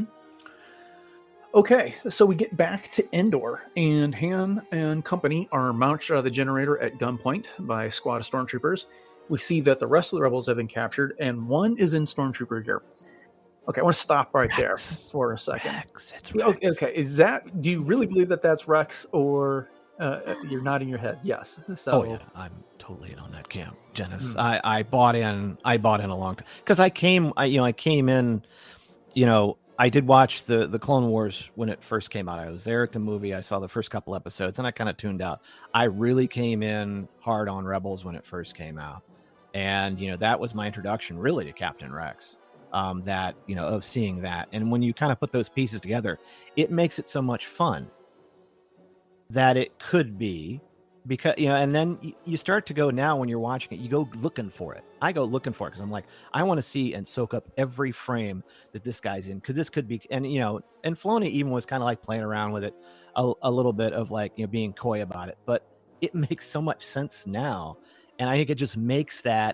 Okay, so we get back to Endor, and Han and company are mounted out of the generator at gunpoint by a squad of stormtroopers. We see that the rest of the rebels have been captured, and one is in stormtrooper gear. Okay, I want to stop right there Rex. for a second. Rex, it's Yeah, Rex. Okay, okay, is that? Do you really believe that that's Rex, or uh, you're nodding your head? Yes. So, Oh yeah, I'm totally in on that camp, Janice. Hmm. I, I bought in. I bought in a long time because I came. I you know I came in. You know I did watch the the Clone Wars when it first came out. I was there at the movie. I saw the first couple episodes, and I kind of tuned out. I really came in hard on Rebels when it first came out, and you know that was my introduction really to Captain Rex. Um, that you know of seeing that, and when you kind of put those pieces together, it makes it so much fun. That it could be. Because, you know, and then you, you start to go now when you're watching it, you go looking for it. I go looking for it because I'm like, I want to see and soak up every frame that this guy's in. Because this could be, and, you know, and Filoni even was kind of like playing around with it a, a little bit of like, you know, being coy about it. But it makes so much sense now. And I think it just makes that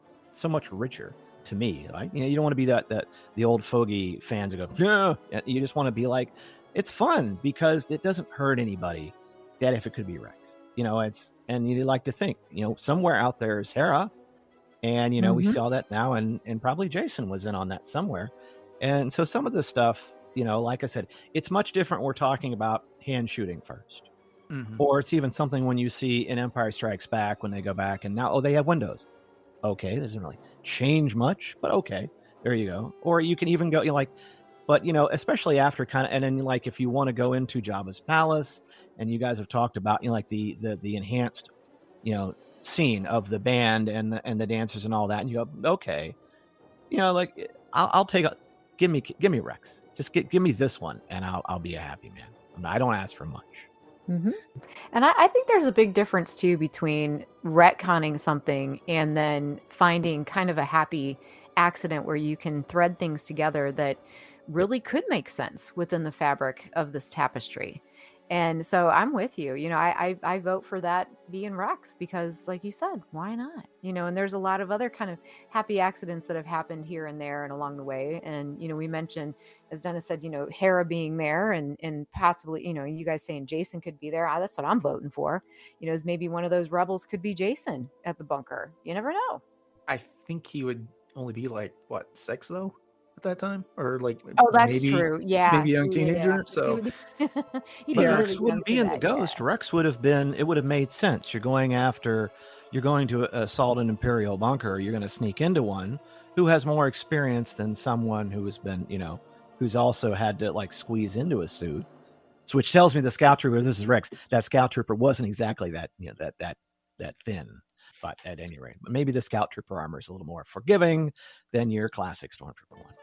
so much richer to me. Right? You know, you don't want to be that, that the old fogey fans who go, no. You just want to be like, it's fun because it doesn't hurt anybody that if it could be Rex. You know, it's, and you like to think, you know, somewhere out there is Hera. And, you know, Mhm. we saw that now, and, and probably Jason was in on that somewhere. And so some of the stuff, you know, like I said, it's much different. We're talking about hand shooting first, Mhm. or it's even something when you see in Empire Strikes Back when they go back and now, oh, they have windows. Okay. That doesn't really change much, but okay, there you go. Or you can even go, you know, like, but, you know, especially after kind of, and then like, if you want to go into Jabba's palace, and you guys have talked about, you know, like the, the, the enhanced, you know, scene of the band and the, and the dancers and all that. And you go, okay, you know, like I'll, I'll take a, give me, give me Rex, just get, give me this one and I'll, I'll be a happy man. I, mean, I don't ask for much. Mm-hmm. And I, I think there's a big difference too between retconning something and then finding kind of a happy accident where you can thread things together that really could make sense within the fabric of this tapestry. And so I'm with you. You know, I, I I vote for that being Rex because, like you said, why not? You know, and there's a lot of other kind of happy accidents that have happened here and there and along the way. And you know, we mentioned, as Dennis said, you know, Hera being there and and possibly, you know, you guys saying Jason could be there. Ah, that's what I'm voting for. You know, is maybe one of those rebels could be Jason at the bunker. You never know. I think he would only be like what six though at that time, or like Oh, that's maybe true. Yeah, maybe a young yeah, teenager. yeah. So, He would be, he'd But be Yeah. really Rex young wouldn't for be in the that, Ghost. yeah. Rex would have been, it would have made sense. You're going after, you're going to assault an Imperial bunker. You're going to sneak into one who has more experience than someone who has been, you know, who's also had to like squeeze into a suit. So which tells me the scout trooper, this is Rex, that scout trooper wasn't exactly that, you know, that, that, that thin, but at any rate, but maybe the scout trooper armor is a little more forgiving than your classic stormtrooper one.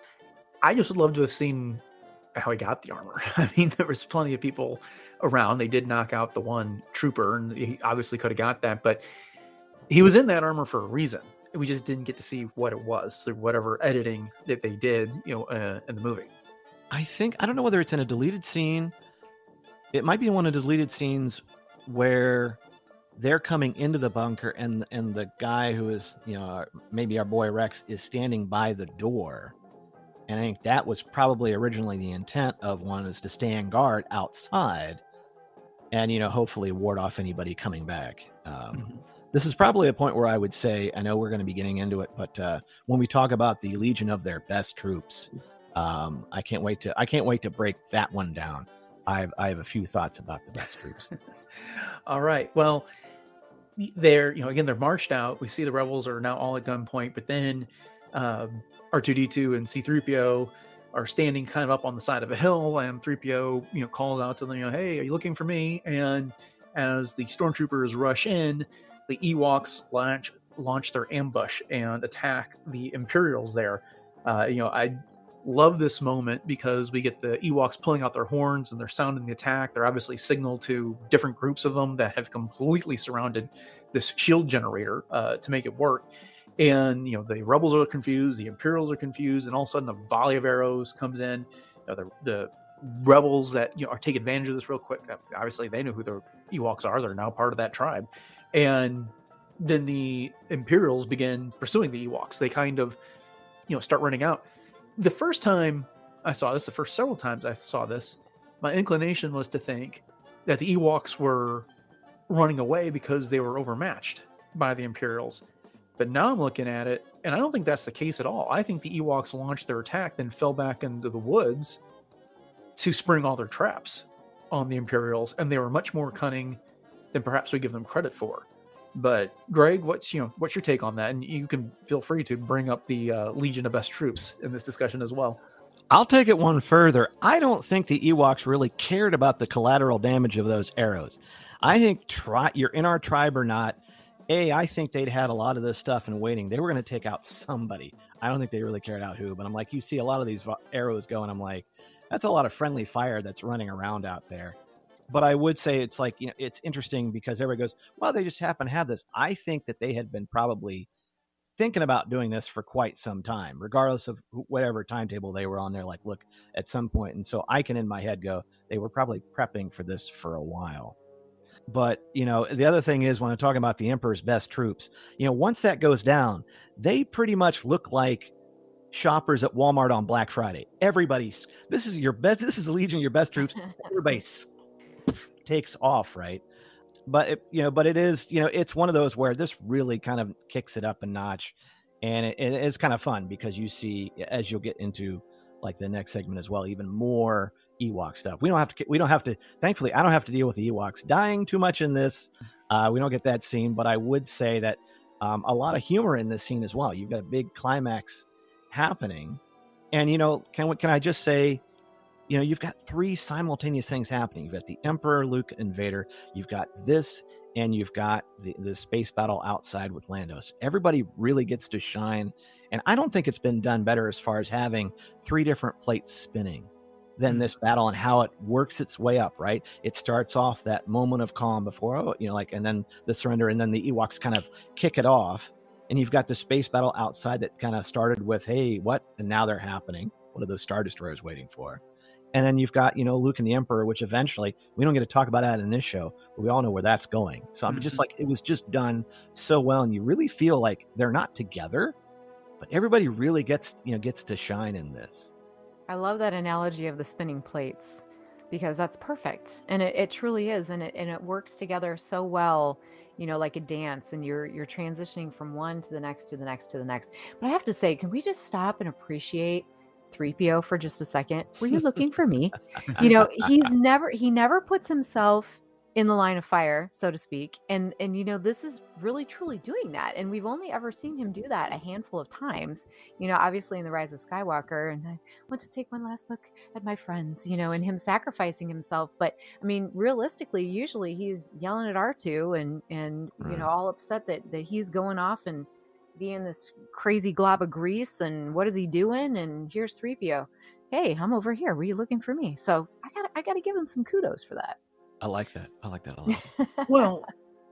I just would love to have seen how he got the armor. I mean, there was plenty of people around. They did knock out the one trooper, and he obviously could have got that, but he was in that armor for a reason. We just didn't get to see what it was through whatever editing that they did, you know, uh, in the movie. I think, I don't know whether it's in a deleted scene. It might be one of the deleted scenes where they're coming into the bunker and and the guy who is, you know, maybe our boy Rex is standing by the door. And I think that was probably originally the intent of one, is to stand guard outside and, you know, hopefully ward off anybody coming back. Um, Mhm. This is probably a point where I would say, I know we're going to be getting into it, but uh, when we talk about the Legion of their best troops, um, I can't wait to I can't wait to break that one down. I have I have a few thoughts about the best troops. All right. Well, they're you know again they're marched out. We see the rebels are now all at gunpoint, but then um, R two D two and C three P O are standing kind of up on the side of a hill, and three P O you know calls out to them, you know, hey, are you looking for me? And as the stormtroopers rush in, the Ewoks launch launch their ambush and attack the Imperials there. Uh, you know, I love this moment because we get the Ewoks pulling out their horns and they're sounding the attack. They're obviously signal to different groups of them that have completely surrounded this shield generator uh, to make it work. And, you know, the rebels are confused, the Imperials are confused, and all of a sudden a volley of arrows comes in. You know, the, the rebels that, you know, are take advantage of this real quick. Obviously, they know who the Ewoks are. They're now part of that tribe. And then the Imperials begin pursuing the Ewoks. They kind of, you know, start running out. The first time I saw this, the first several times I saw this, my inclination was to think that the Ewoks were running away because they were overmatched by the Imperials. But now I'm looking at it, and I don't think that's the case at all. I think the Ewoks launched their attack, then fell back into the woods to spring all their traps on the Imperials, and they were much more cunning than perhaps we give them credit for. But Greg, what's you know what's your take on that? And you can feel free to bring up the uh, Legion of Best Troops in this discussion as well. I'll take it one further. I don't think the Ewoks really cared about the collateral damage of those arrows. I think tri- you're in our tribe or not. A, I think they'd had a lot of this stuff in waiting. They were going to take out somebody. I don't think they really cared out who. But I'm like, you see a lot of these arrows go, and I'm like, that's a lot of friendly fire that's running around out there. But I would say it's like, you know, it's interesting because everybody goes, well, they just happen to have this. I think that they had been probably thinking about doing this for quite some time, regardless of whatever timetable they were on there. Like, look, at some point. And so I can in my head go, they were probably prepping for this for a while. But, you know, the other thing is when I'm talking about the Emperor's best troops, you know, once that goes down, they pretty much look like shoppers at Walmart on Black Friday. Everybody's, this is your best, this is Legion, your best troops. Everybody takes off, right? But it, you know, but it is, you know, it's one of those where this really kind of kicks it up a notch, and it, it is kind of fun because you see, as you'll get into like the next segment as well, even more Ewok stuff. We don't have to, we don't have to, thankfully, I don't have to deal with the Ewoks dying too much in this. Uh, we don't get that scene, but I would say that um, a lot of humor in this scene as well. You've got a big climax happening, and you know, can can I just say, you know, you've got three simultaneous things happening. You've got the Emperor, Luke, and Vader. You've got this, and you've got the, the space battle outside with Lando. So everybody really gets to shine. And I don't think it's been done better as far as having three different plates spinning than this battle and how it works its way up, right? It starts off that moment of calm before, oh, you know, like, and then the surrender, and then the Ewoks kind of kick it off. And you've got the space battle outside that kind of started with, hey, what? And now they're happening. What are those Star Destroyers waiting for? And then you've got, you know, Luke and the Emperor, which eventually, we don't get to talk about that in this show, but we all know where that's going. So I'm mm-hmm. just like, it was just done so well. And you really feel like they're not together, but everybody really gets, you know, gets to shine in this. I love that analogy of the spinning plates because that's perfect. And it, it truly is. And it, and it works together so well, you know, like a dance, and you're, you're transitioning from one to the next, to the next, to the next. But I have to say, can we just stop and appreciate three P O for just a second? Were you looking for me? You know, he's never, he never puts himself in the line of fire, so to speak. And, and, you know, this is really, truly doing that. And we've only ever seen him do that a handful of times, you know, obviously in The Rise of Skywalker. And I want to take one last look at my friends, you know, and him sacrificing himself. But I mean, realistically, usually he's yelling at Artoo and, and, right. you know, all upset that, that he's going off and being this crazy glob of grease, and what is he doing? And here's three P O. Hey, I'm over here. Were you looking for me? So I got I got to give him some kudos for that. I like that. I like that a lot. Well,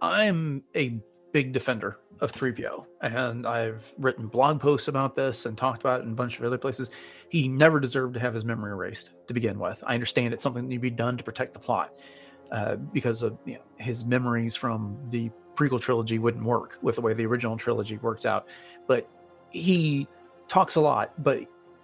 I'm a big defender of three P O, and I've written blog posts about this and talked about it in a bunch of other places. He never deserved to have his memory erased to begin with. I understand it's something that needs to be done to protect the plot, uh, because of you know, his memories from the prequel trilogy wouldn't work with the way the original trilogy works out. But he talks a lot, but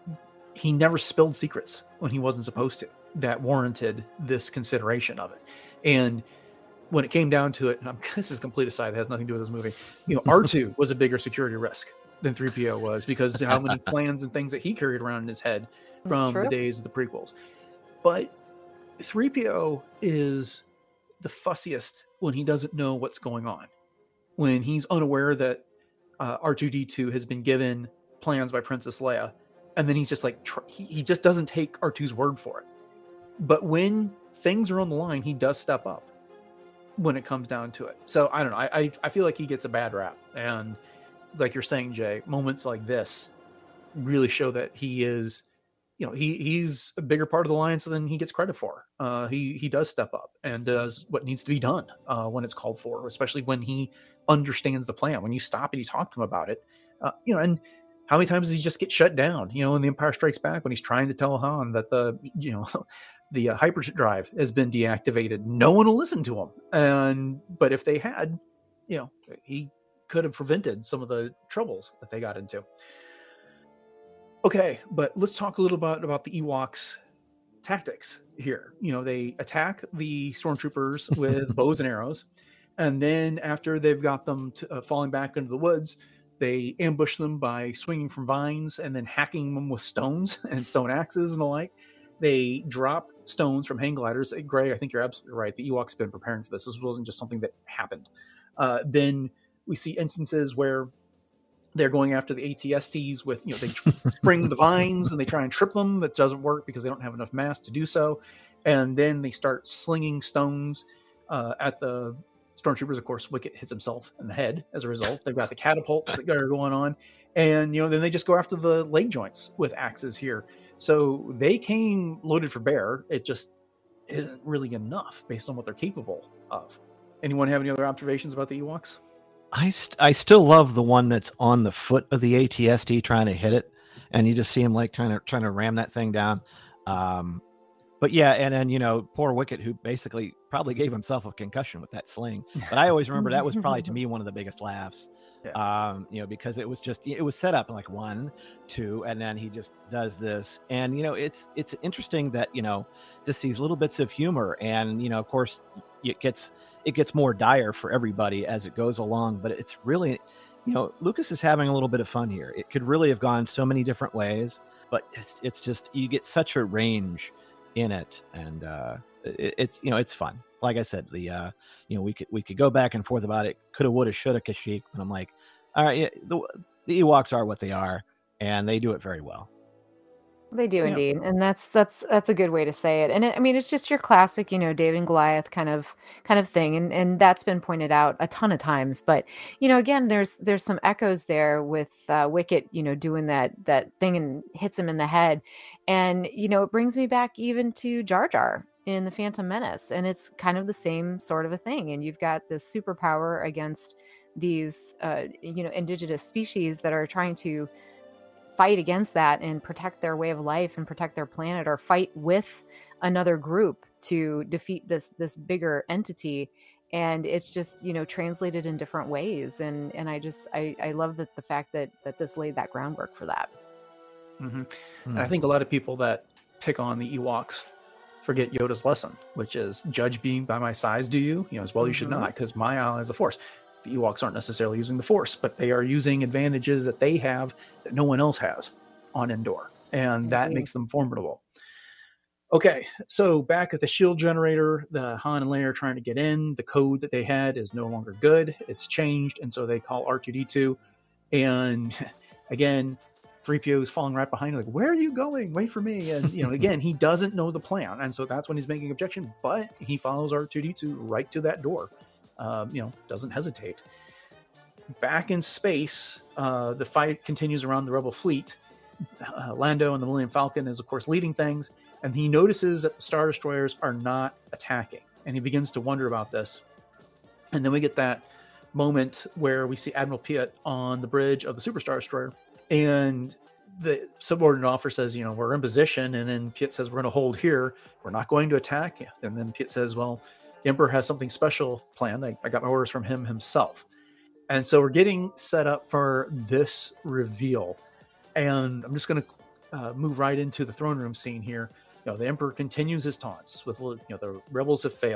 he never spilled secrets when he wasn't supposed to that warranted this consideration of it. And when it came down to it, and I'm, this is a complete aside that has nothing to do with this movie. You know, Artoo was a bigger security risk than three P O was because of how many plans and things that he carried around in his head from the days of the prequels. But three P O is the fussiest when he doesn't know what's going on. When he's unaware that uh, R two D two has been given plans by Princess Leia, and then he's just like, tr- he, he just doesn't take R two's word for it. But when things are on the line, he does step up when it comes down to it. So I don't know. I, I, I feel like he gets a bad rap. And like you're saying, Jay, moments like this really show that he is, you know, he he's a bigger part of the alliance than he gets credit for. Uh, he he does step up and does what needs to be done uh, when it's called for, especially when he understands the plan. When you stop and you talk to him about it, uh, you know, and how many times does he just get shut down? You know, in The Empire Strikes Back when he's trying to tell Han that the, you know, the uh, hyperdrive has been deactivated. No one will listen to him. And but if they had, you know, he could have prevented some of the troubles that they got into. Okay, but let's talk a little bit about the Ewoks' tactics here. You know, they attack the stormtroopers with bows and arrows, and then after they've got them to, uh, falling back into the woods, they ambush them by swinging from vines and then hacking them with stones and stone axes and the like. They drop stones from hang gliders. Gray, I think you're absolutely right. The Ewoks have been preparing for this. This wasn't just something that happened. Uh, then we see instances where they're going after the A T S Ts with, you know, they spring the vines and they try and trip them. That doesn't work because they don't have enough mass to do so. And then they start slinging stones uh, at the stormtroopers. Of course, Wicket hits himself in the head as a result. They've got the catapults that are going on. And, you know, then they just go after the leg joints with axes here. So they came loaded for bear. It just isn't really enough based on what they're capable of. Anyone have any other observations about the Ewoks? I, st- I still love the one that's on the foot of the A T S T trying to hit it, and you just see him like trying to trying to ram that thing down. Um, but yeah, and then you know, poor Wicket, who basically probably gave himself a concussion with that sling. But I always remember that was probably to me one of the biggest laughs. Yeah. Um, you know, because it was just it was set up like one, two, and then he just does this, and you know, it's it's interesting that you know just these little bits of humor, and you know, of course, it gets. It gets more dire for everybody as it goes along, but it's really, you know, Lucas is having a little bit of fun here. It could really have gone so many different ways, but it's it's just, you get such a range in it. And uh, it, it's, you know, it's fun. Like I said, the, uh, you know, we could, we could go back and forth about it. Coulda, woulda, shoulda, Kashyyyk. But I'm like, all right, yeah, the, the Ewoks are what they are, and they do it very well. They do Yeah. indeed, and that's that's that's a good way to say it. And it, I mean, it's just your classic, you know, David and Goliath kind of kind of thing, and and that's been pointed out a ton of times. But you know, again, there's there's some echoes there with uh, Wicket, you know, doing that that thing and hits him in the head, and you know, it brings me back even to Jar Jar in the Phantom Menace, and it's kind of the same sort of a thing. And you've got this superpower against these, uh, you know, indigenous species that are trying to fight against that and protect their way of life and protect their planet, or fight with another group to defeat this this bigger entity. And it's just, you know, translated in different ways. And and I just I, I love that the fact that that this laid that groundwork for that. Mm-hmm. And I think a lot of people that pick on the Ewoks forget Yoda's lesson, which is judge being by my size, do you? You know, as well, you should Mhm. not, because my ally is the Force. The Ewoks aren't necessarily using the Force, but they are using advantages that they have that no one else has on Endor, and that Indeed. makes them formidable. Okay, so back at the shield generator, the Han and Leia are trying to get in. The code that they had is no longer good. It's changed, and so they call R two D two. And again, three P O is falling right behind, like, where are you going? Wait for me. And, you know, again, he doesn't know the plan. And so that's when he's making objection, but he follows R two D two right to that door. Um, you know, doesn't hesitate. Back in space, uh, the fight continues around the Rebel fleet. Uh, Lando and the Millennium Falcon is, of course, leading things, and he notices that the Star Destroyers are not attacking, and he begins to wonder about this. And then we get that moment where we see Admiral Piet on the bridge of the Super Star Destroyer, and the subordinate officer says, you know, we're in position, and then Piet says, we're going to hold here. We're not going to attack. And then Piet says, well, the Emperor has something special planned. I, I got my orders from him himself. And so we're getting set up for this reveal. And I'm just going to uh, move right into the throne room scene here. You know, the Emperor continues his taunts with, you know, the rebels have failed.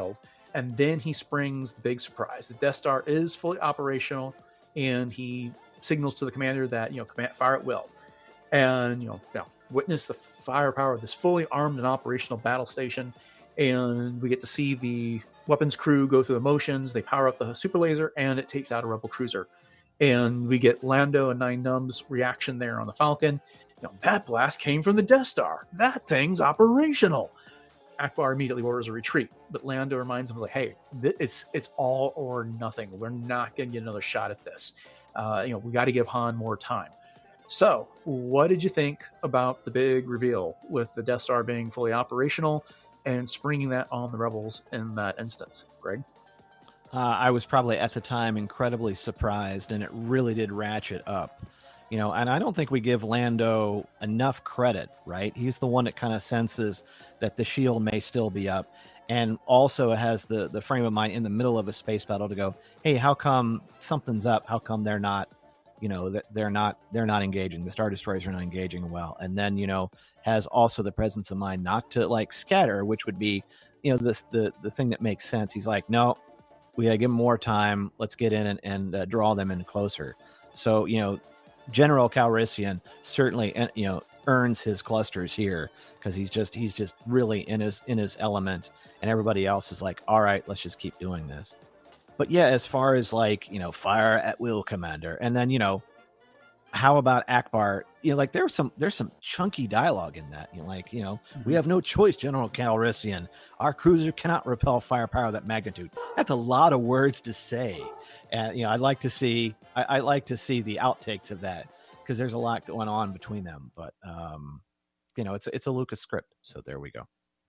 And then he springs the big surprise. The Death Star is fully operational, and he signals to the commander that, you know, command fire at will. And, you know, you know, witness the firepower of this fully armed and operational battle station. And we get to see the weapons crew go through the motions. They power up the super laser, and it takes out a rebel cruiser. And we get Lando and Nine Numb's reaction there on the Falcon. You know, that blast came from the Death Star. That thing's operational. Akbar immediately orders a retreat, but Lando reminds him, like, hey, th- it's it's all or nothing. We're not going to get another shot at this. Uh, you know, we got to give Han more time. So, what did you think about the big reveal with the Death Star being fully operational and springing that on the rebels in that instance, Greg? Uh, I was probably at the time incredibly surprised, and it really did ratchet up. You know, and I don't think we give Lando enough credit, right? He's the one that kind of senses that the shield may still be up, and also has the the frame of mind in the middle of a space battle to go, hey, how come something's up? How come they're not, you know, they're not they're not engaging? The Star Destroyers are not engaging well. And then, you know, has also the presence of mind not to like scatter, which would be, you know, this the the thing that makes sense. He's like, no, we got to give them more time. Let's get in and, and uh, draw them in closer. So, you know, General Calrissian certainly, you know, earns his clusters here because he's just he's just really in his in his element, and everybody else is like, all right, let's just keep doing this. But yeah, as far as like, you know, fire at will, Commander, and then, you know, how about Akbar? You know, like there's some there's some chunky dialogue in that. You know, like, you know, we have no choice, General Calrissian. Our cruiser cannot repel firepower of that magnitude. That's a lot of words to say. And, you know, I'd like to see, I, I like to see the outtakes of that because there's a lot going on between them. But, um, you know, it's it's a Lucas script, so there we go.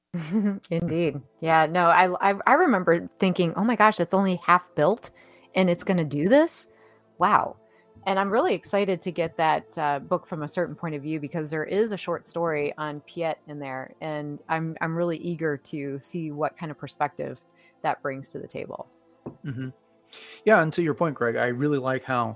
Indeed, yeah. No, I, I I remember thinking, oh my gosh, it's only half built, and it's going to do this. Wow. And I'm really excited to get that uh, book from a certain point of view because there is a short story on Piet in there, and I'm I'm really eager to see what kind of perspective that brings to the table. Mm-hmm. Yeah, and to your point, Greg, I really like how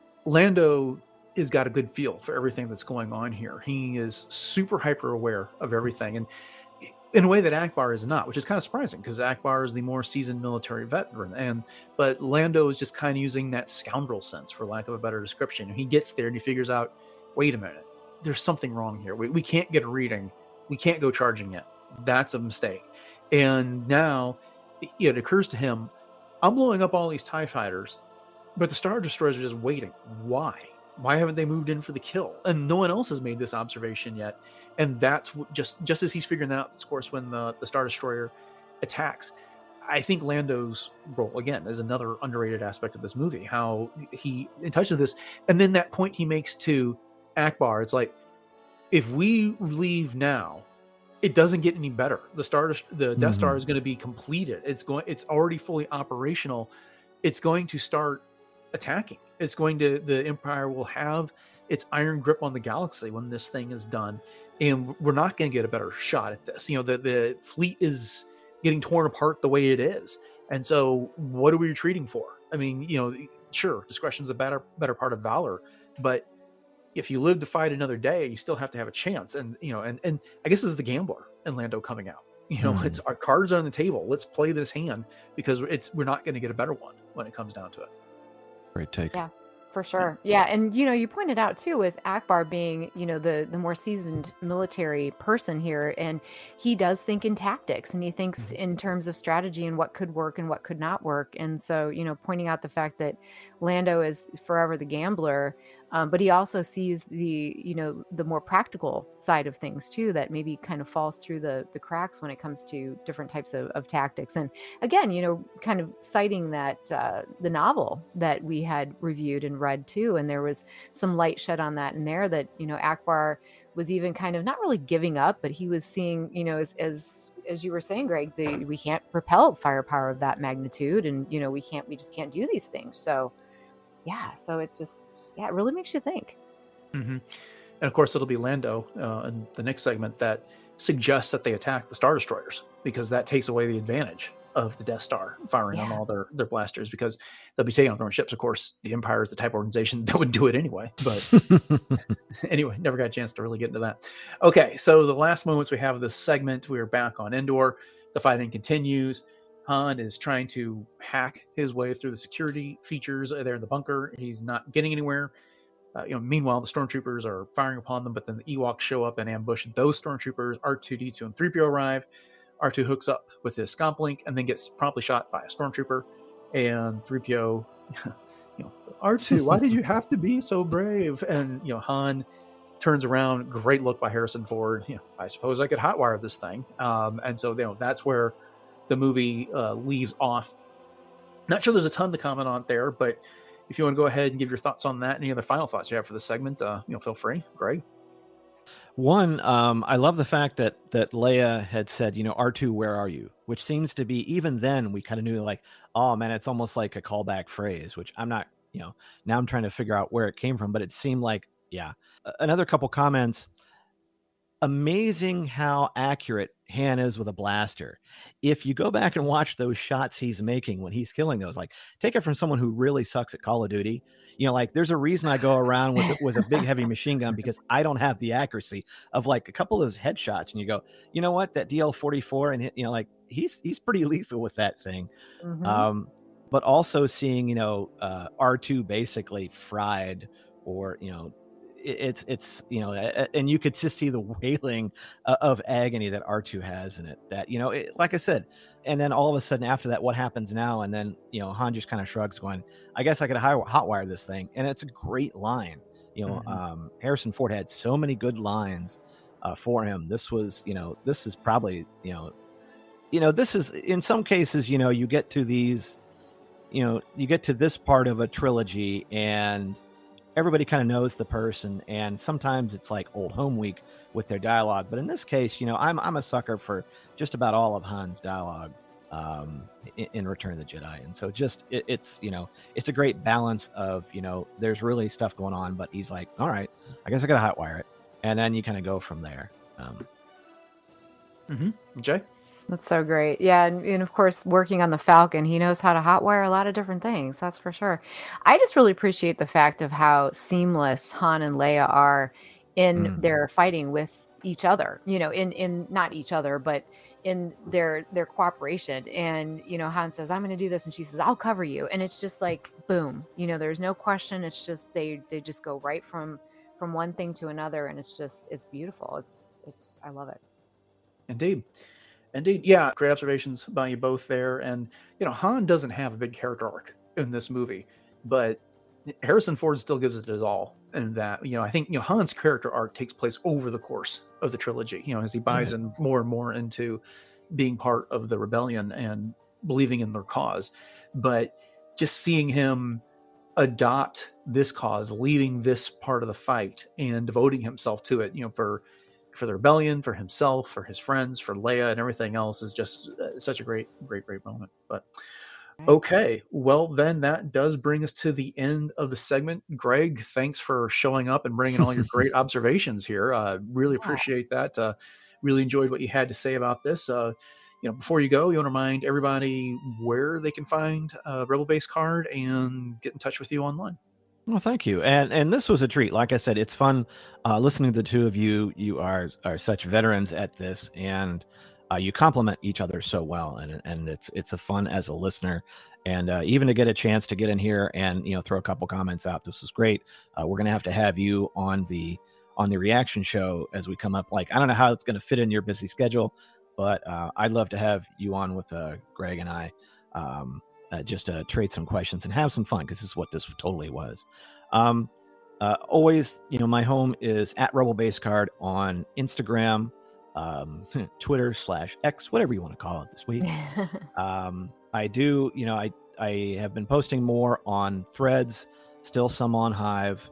Lando has got a good feel for everything that's going on here. He is super hyper aware of everything, and in a way that Akbar is not, which is kind of surprising because Akbar is the more seasoned military veteran, and but Lando is just kind of using that scoundrel sense, for lack of a better description. And he gets there and he figures out, wait a minute, there's something wrong here. We we can't get a reading. We can't go charging yet. That's a mistake. And now it occurs to him, I'm blowing up all these TIE fighters, but the Star Destroyers are just waiting. Why? Why haven't they moved in for the kill? And no one else has made this observation yet. And that's what, just just as he's figuring that out, of course, when the, the Star Destroyer attacks. I think Lando's role, again, is another underrated aspect of this movie, how he touches this. And then that point he makes to Akbar, it's like, if we leave now, it doesn't get any better. The star, the Death mm-hmm. Star is going to be completed. It's going. It's already fully operational. It's going to start attacking. It's going to. The Empire will have its iron grip on the galaxy when this thing is done, and we're not going to get a better shot at this. You know, the the fleet is getting torn apart the way it is, and so what are we retreating for? I mean, you know, sure, discretion's a better better part of valor, but if you live to fight another day, you still have to have a chance. And, you know, and, and I guess this is the gambler and Lando coming out, you know, mm. it's our cards on the table. Let's play this hand because it's, we're not going to get a better one when it comes down to it. Great take. Yeah, for sure. Yeah. And, you know, you pointed out too, with Akbar being, you know, the, the more seasoned military person here, and he does think in tactics and he thinks mm-hmm. in terms of strategy and what could work and what could not work. And so, you know, pointing out the fact that Lando is forever the gambler, Um, but he also sees the, you know, the more practical side of things too, that maybe kind of falls through the the cracks when it comes to different types of, of tactics. And again, you know, kind of citing that uh, the novel that we had reviewed and read too, and there was some light shed on that in there, that, you know, Akbar was even kind of not really giving up, but he was seeing, you know, as as as you were saying, Greg, the, we can't propel firepower of that magnitude, and, you know, we can't, we just can't do these things. So yeah, so it's just. Yeah, it really makes you think. Mm-hmm. And of course, it'll be Lando uh, in the next segment that suggests that they attack the Star Destroyers, because that takes away the advantage of the Death Star firing yeah. on all their, their blasters, because they'll be taking off their own ships. Of course, the Empire is the type of organization that would do it anyway. But anyway, never got a chance to really get into that. Okay, so the last moments we have of this segment, we are back on Endor. The fighting continues. Han is trying to hack his way through the security features there in the bunker. He's not getting anywhere. Uh, you know, meanwhile, the stormtroopers are firing upon them, but then the Ewoks show up and ambush those stormtroopers. R two D two and three P O arrive. R two hooks up with his scomp link and then gets promptly shot by a stormtrooper. And three P O, you know, R two, why did you have to be so brave? And, you know, Han turns around. Great look by Harrison Ford. You know, I suppose I could hotwire this thing. Um, and so, you know, that's where the movie uh, leaves off. Not sure there's a ton to comment on there, but if you want to go ahead and give your thoughts on that, any other final thoughts you have for the segment, uh, you know, feel free. Greg? One, um, I love the fact that that Leia had said, you know, R two, where are you? Which seems to be, even then, we kind of knew, like, oh, man, it's almost like a callback phrase, which I'm not, you know, now I'm trying to figure out where it came from, but it seemed like, yeah. Another couple comments. Amazing how accurate Han is with a blaster. If you go back and watch those shots he's making when he's killing those, like, take it from someone who really sucks at Call of Duty, you know, like, there's a reason I go around with with a big heavy machine gun, because I don't have the accuracy of, like, a couple of those headshots, and you go, you know what, that D L forty-four, and, you know, like, he's he's pretty lethal with that thing. Mm-hmm. Um, but also seeing, you know, uh, R two basically fried, or, you know, it's it's you know, and you could just see the wailing of agony that R two has in it, that, you know, it, like I said, and then all of a sudden after that, what happens now? And then, you know, Han just kind of shrugs, going, I guess I could hotwire this thing. And it's a great line. You know, mm-hmm. um, Harrison Ford had so many good lines uh, for him. This was, you know, this is probably, you know, you know, this is, in some cases, you know, you get to these, you know, you get to this part of a trilogy and everybody kind of knows the person, and sometimes it's like old home week with their dialogue. But in this case, you know, I'm I'm a sucker for just about all of Han's dialogue um, in, in Return of the Jedi, and so just it, it's you know it's a great balance of, you know, there's really stuff going on, but he's like, all right, I guess I gotta hotwire it, and then you kind of go from there. Um, mm-hmm. Jay. That's so great. Yeah. And, and of course, working on the Falcon, he knows how to hotwire a lot of different things. That's for sure. I just really appreciate the fact of how seamless Han and Leia are in mm. their fighting with each other, you know, in, in not each other, but in their, their cooperation. And, you know, Han says, I'm going to do this. And she says, I'll cover you. And it's just like, boom, you know, there's no question. It's just, they, they just go right from, from one thing to another. And it's just, it's beautiful. It's, it's, I love it. Indeed. Indeed. Yeah. Great observations by you both there. And, you know, Han doesn't have a big character arc in this movie, but Harrison Ford still gives it his all. And that, you know, I think, you know, Han's character arc takes place over the course of the trilogy, you know, as he buys in more and more into being part of the rebellion and believing in their cause. But just seeing him adopt this cause, leading this part of the fight and devoting himself to it, you know, for, for the rebellion, for himself, for his friends, for Leia and everything else is just uh, such a great, great, great moment. But okay, well then that does bring us to the end of the segment. Greg, thanks for showing up and bringing all your great observations here. Uh, really appreciate that. Uh, really enjoyed what you had to say about this. Uh, you know, before you go, you want to remind everybody where they can find a Rebel Base card and get in touch with you online. Well, thank you. And and this was a treat. Like I said, it's fun uh, listening to the two of you. You are are such veterans at this, and uh, you complement each other so well. And and it's it's a fun as a listener, and uh, even to get a chance to get in here and, you know, throw a couple comments out. This was great. Uh, we're gonna have to have you on the on the reaction show as we come up. Like, I don't know how it's gonna fit in your busy schedule, but uh, I'd love to have you on with uh, Greg and I. Um, Uh, just to trade some questions and have some fun, because this is what this totally was. Um, uh, always, you know, my home is at Rebel Base Card on Instagram, um, Twitter slash X, whatever you want to call it this week. um, I do, you know, I, I have been posting more on Threads, still some on Hive.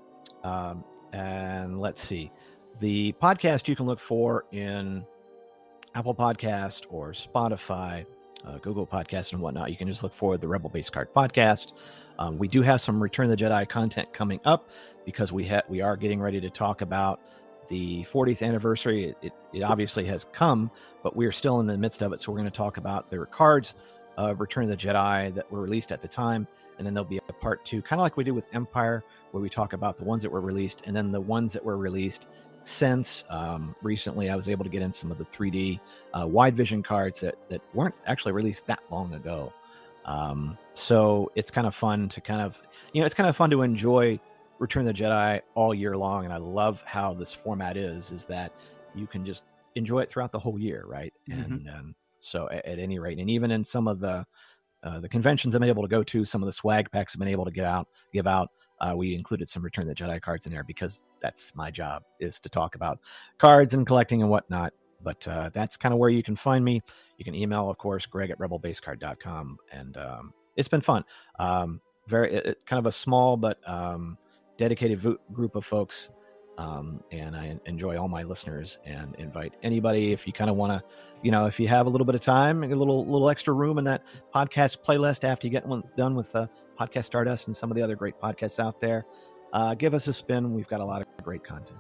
Um, and let's see, the podcast you can look for in Apple Podcast or Spotify, Uh, Google Podcast and whatnot. You can just look for the Rebel Base Card podcast. Um, we do have some Return of the Jedi content coming up, because we ha- we are getting ready to talk about the fortieth anniversary. It, it, it obviously has come, but we are still in the midst of it. So we're going to talk about the cards of Return of the Jedi that were released at the time. And then there'll be a part two, kind of like we did with Empire, where we talk about the ones that were released and then the ones that were released sense. Um, recently, I was able to get in some of the three D uh, wide vision cards that, that weren't actually released that long ago. Um, so it's kind of fun to kind of, you know, it's kind of fun to enjoy Return of the Jedi all year long. And I love how this format is, is that you can just enjoy it throughout the whole year, right? Mm-hmm. And um, so at, at any rate, and even in some of the uh, the conventions I've been able to go to, some of the swag packs I've been able to get out, give out, uh, we included some Return of the Jedi cards in there because that's my job, is to talk about cards and collecting and whatnot. But uh, that's kind of where you can find me. You can email, of course, Greg at rebel base card dot com. And um, it's been fun. Um, very it, it, kind of a small but um, dedicated vo- group of folks. Um, and I enjoy all my listeners and invite anybody, if you kind of want to, you know, if you have a little bit of time, a little little extra room in that podcast playlist after you get one done with uh, Podcast Stardust and some of the other great podcasts out there, uh, give us a spin. We've got a lot of great content.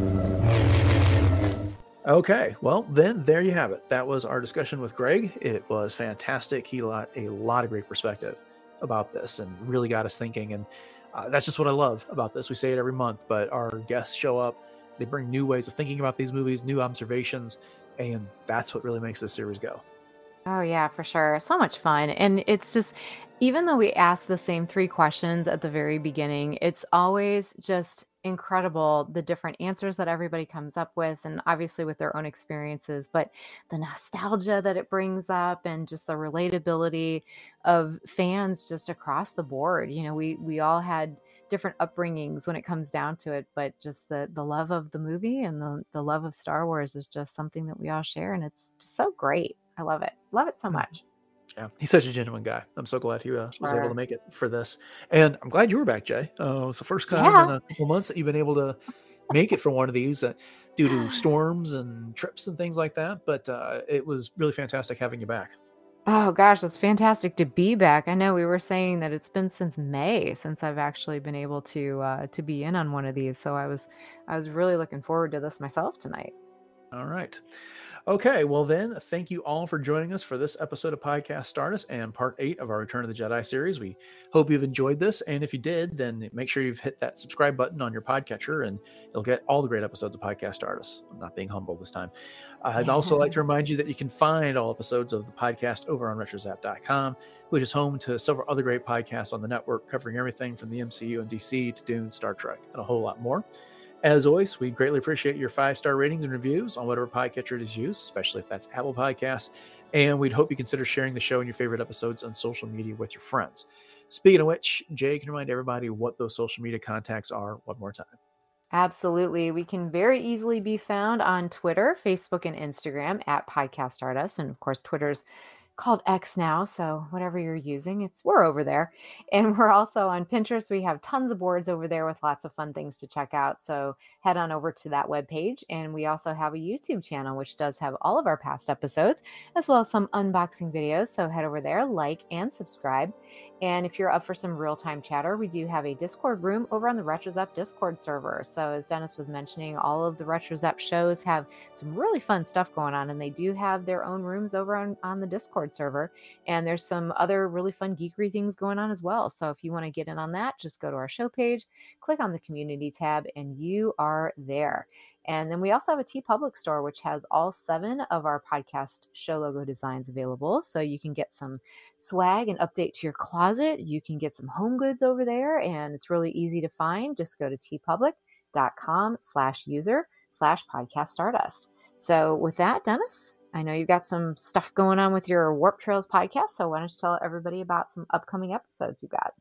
Okay, well, then there you have it. That was our discussion with Greg. It was fantastic. He got a lot of great perspective about this and really got us thinking. And uh, that's just what I love about this. We say it every month, but our guests show up. They bring new ways of thinking about these movies, new observations, and that's what really makes this series go. Oh, yeah, for sure. So much fun. And it's just, even though we ask the same three questions at the very beginning, it's always just incredible the different answers that everybody comes up with, and obviously with their own experiences, but the nostalgia that it brings up and just the relatability of fans just across the board. You know, we we all had different upbringings when it comes down to it, but just the the love of the movie and the, the love of Star Wars is just something that we all share, and it's just so great. I love it. Love it so much. Yeah, he's such a genuine guy. I'm so glad he uh, Sure. was able to make it for this. And I'm glad you were back, Jay. Uh, it's the first time Yeah. in a couple months that you've been able to make it for one of these uh, due to storms and trips and things like that. But uh, it was really fantastic having you back. Oh gosh, it's fantastic to be back. I know we were saying that it's been since May since I've actually been able to uh, to be in on one of these. So I was I was really looking forward to this myself tonight. All right. Okay, well then, thank you all for joining us for this episode of Podcast Stardust and part eight of our Return of the Jedi series. We hope you've enjoyed this, and if you did, then make sure you've hit that subscribe button on your podcatcher, and you'll get all the great episodes of Podcast Stardust. I'm not being humble this time. I'd also like to remind you that you can find all episodes of the podcast over on retrozap dot com, which is home to several other great podcasts on the network covering everything from the M C U and D C to Dune, Star Trek, and a whole lot more. As always, we greatly appreciate your five-star ratings and reviews on whatever podcatcher it is used, especially if that's Apple Podcasts. And we'd hope you consider sharing the show and your favorite episodes on social media with your friends. Speaking of which, Jay can remind everybody what those social media contacts are one more time. Absolutely. We can very easily be found on Twitter, Facebook, and Instagram at Podcast Stardust. And of course, Twitter's called X now, so whatever you're using, it's we're over there. And we're also on Pinterest. We have tons of boards over there with lots of fun things to check out, so head on over to that webpage. And we also have a YouTube channel which does have all of our past episodes as well as some unboxing videos, so head over there, like and subscribe. And if you're up for some real-time chatter, we do have a Discord room over on the RetroZap Discord server. So as Dennis was mentioning, all of the RetroZap shows have some really fun stuff going on, and they do have their own rooms over on, on the Discord server. And there's some other really fun geekery things going on as well. So if you want to get in on that, just go to our show page, click on the community tab, and you are there. And then we also have a TeePublic store, which has all seven of our podcast show logo designs available. So you can get some swag and update to your closet. You can get some home goods over there, and it's really easy to find. Just go to teepublic dot com slash user slash podcast stardust. So with that, Dennis, I know you've got some stuff going on with your Warp Trails podcast. So why don't you tell everybody about some upcoming episodes you got?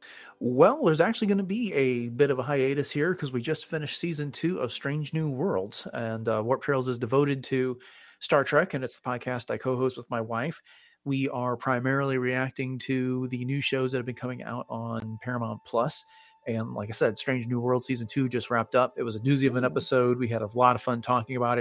Well, there's actually going to be a bit of a hiatus here because we just finished season two of Strange New Worlds, and uh, Warp Trails is devoted to Star Trek, and it's the podcast I co-host with my wife. We are primarily reacting to the new shows that have been coming out on Paramount Plus. And like I said, Strange New World season two just wrapped up. It was a doozy of an episode. We had a lot of fun talking about it.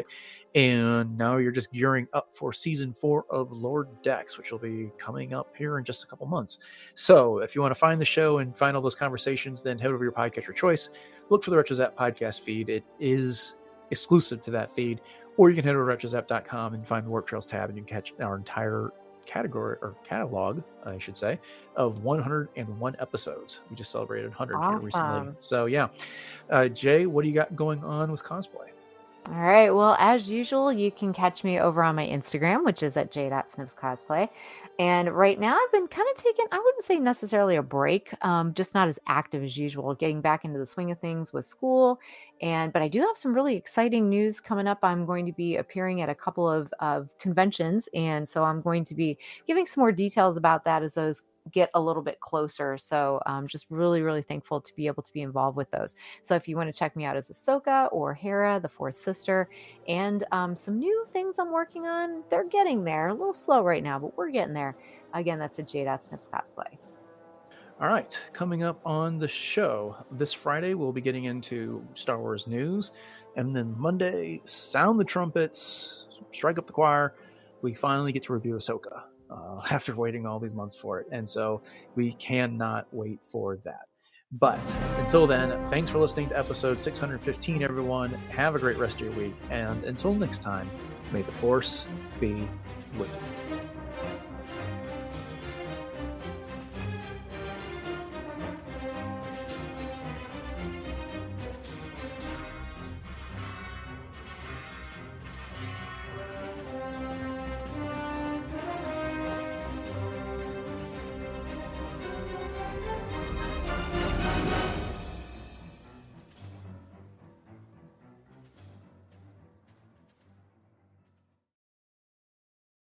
And now you're just gearing up for season four of Lord Dex, which will be coming up here in just a couple months. So if you want to find the show and find all those conversations, then head over to your podcatcher choice. Look for the RetroZap podcast feed. It is exclusive to that feed. Or you can head over to retrozap dot com and find the Warp Trails tab, and you can catch our entire category or catalog, I should say, of one hundred one episodes. We just celebrated one hundred Awesome. here recently. So yeah. Uh, Jay, what do you got going on with cosplay? All right. Well, as usual, you can catch me over on my Instagram, which is at j dot snips cosplay. And right now, I've been kind of taking, I wouldn't say necessarily a break, um, just not as active as usual, getting back into the swing of things with school. And but I do have some really exciting news coming up. I'm going to be appearing at a couple of, of conventions. And so I'm going to be giving some more details about that as those get a little bit closer. So I'm just really, really thankful to be able to be involved with those. So if you want to check me out as Ahsoka or Hera, the fourth sister, and um, some new things I'm working on, they're getting there. A little slow right now, but we're getting there. Again, that's at j dot snips cosplay. All right, coming up on the show this Friday, we'll be getting into Star Wars news. And then Monday, sound the trumpets, strike up the choir. We finally get to review Ahsoka. Uh, after waiting all these months for it. And so we cannot wait for that. But until then, thanks for listening to episode six hundred fifteen, everyone. Have a great rest of your week. And until next time, may the Force be with you.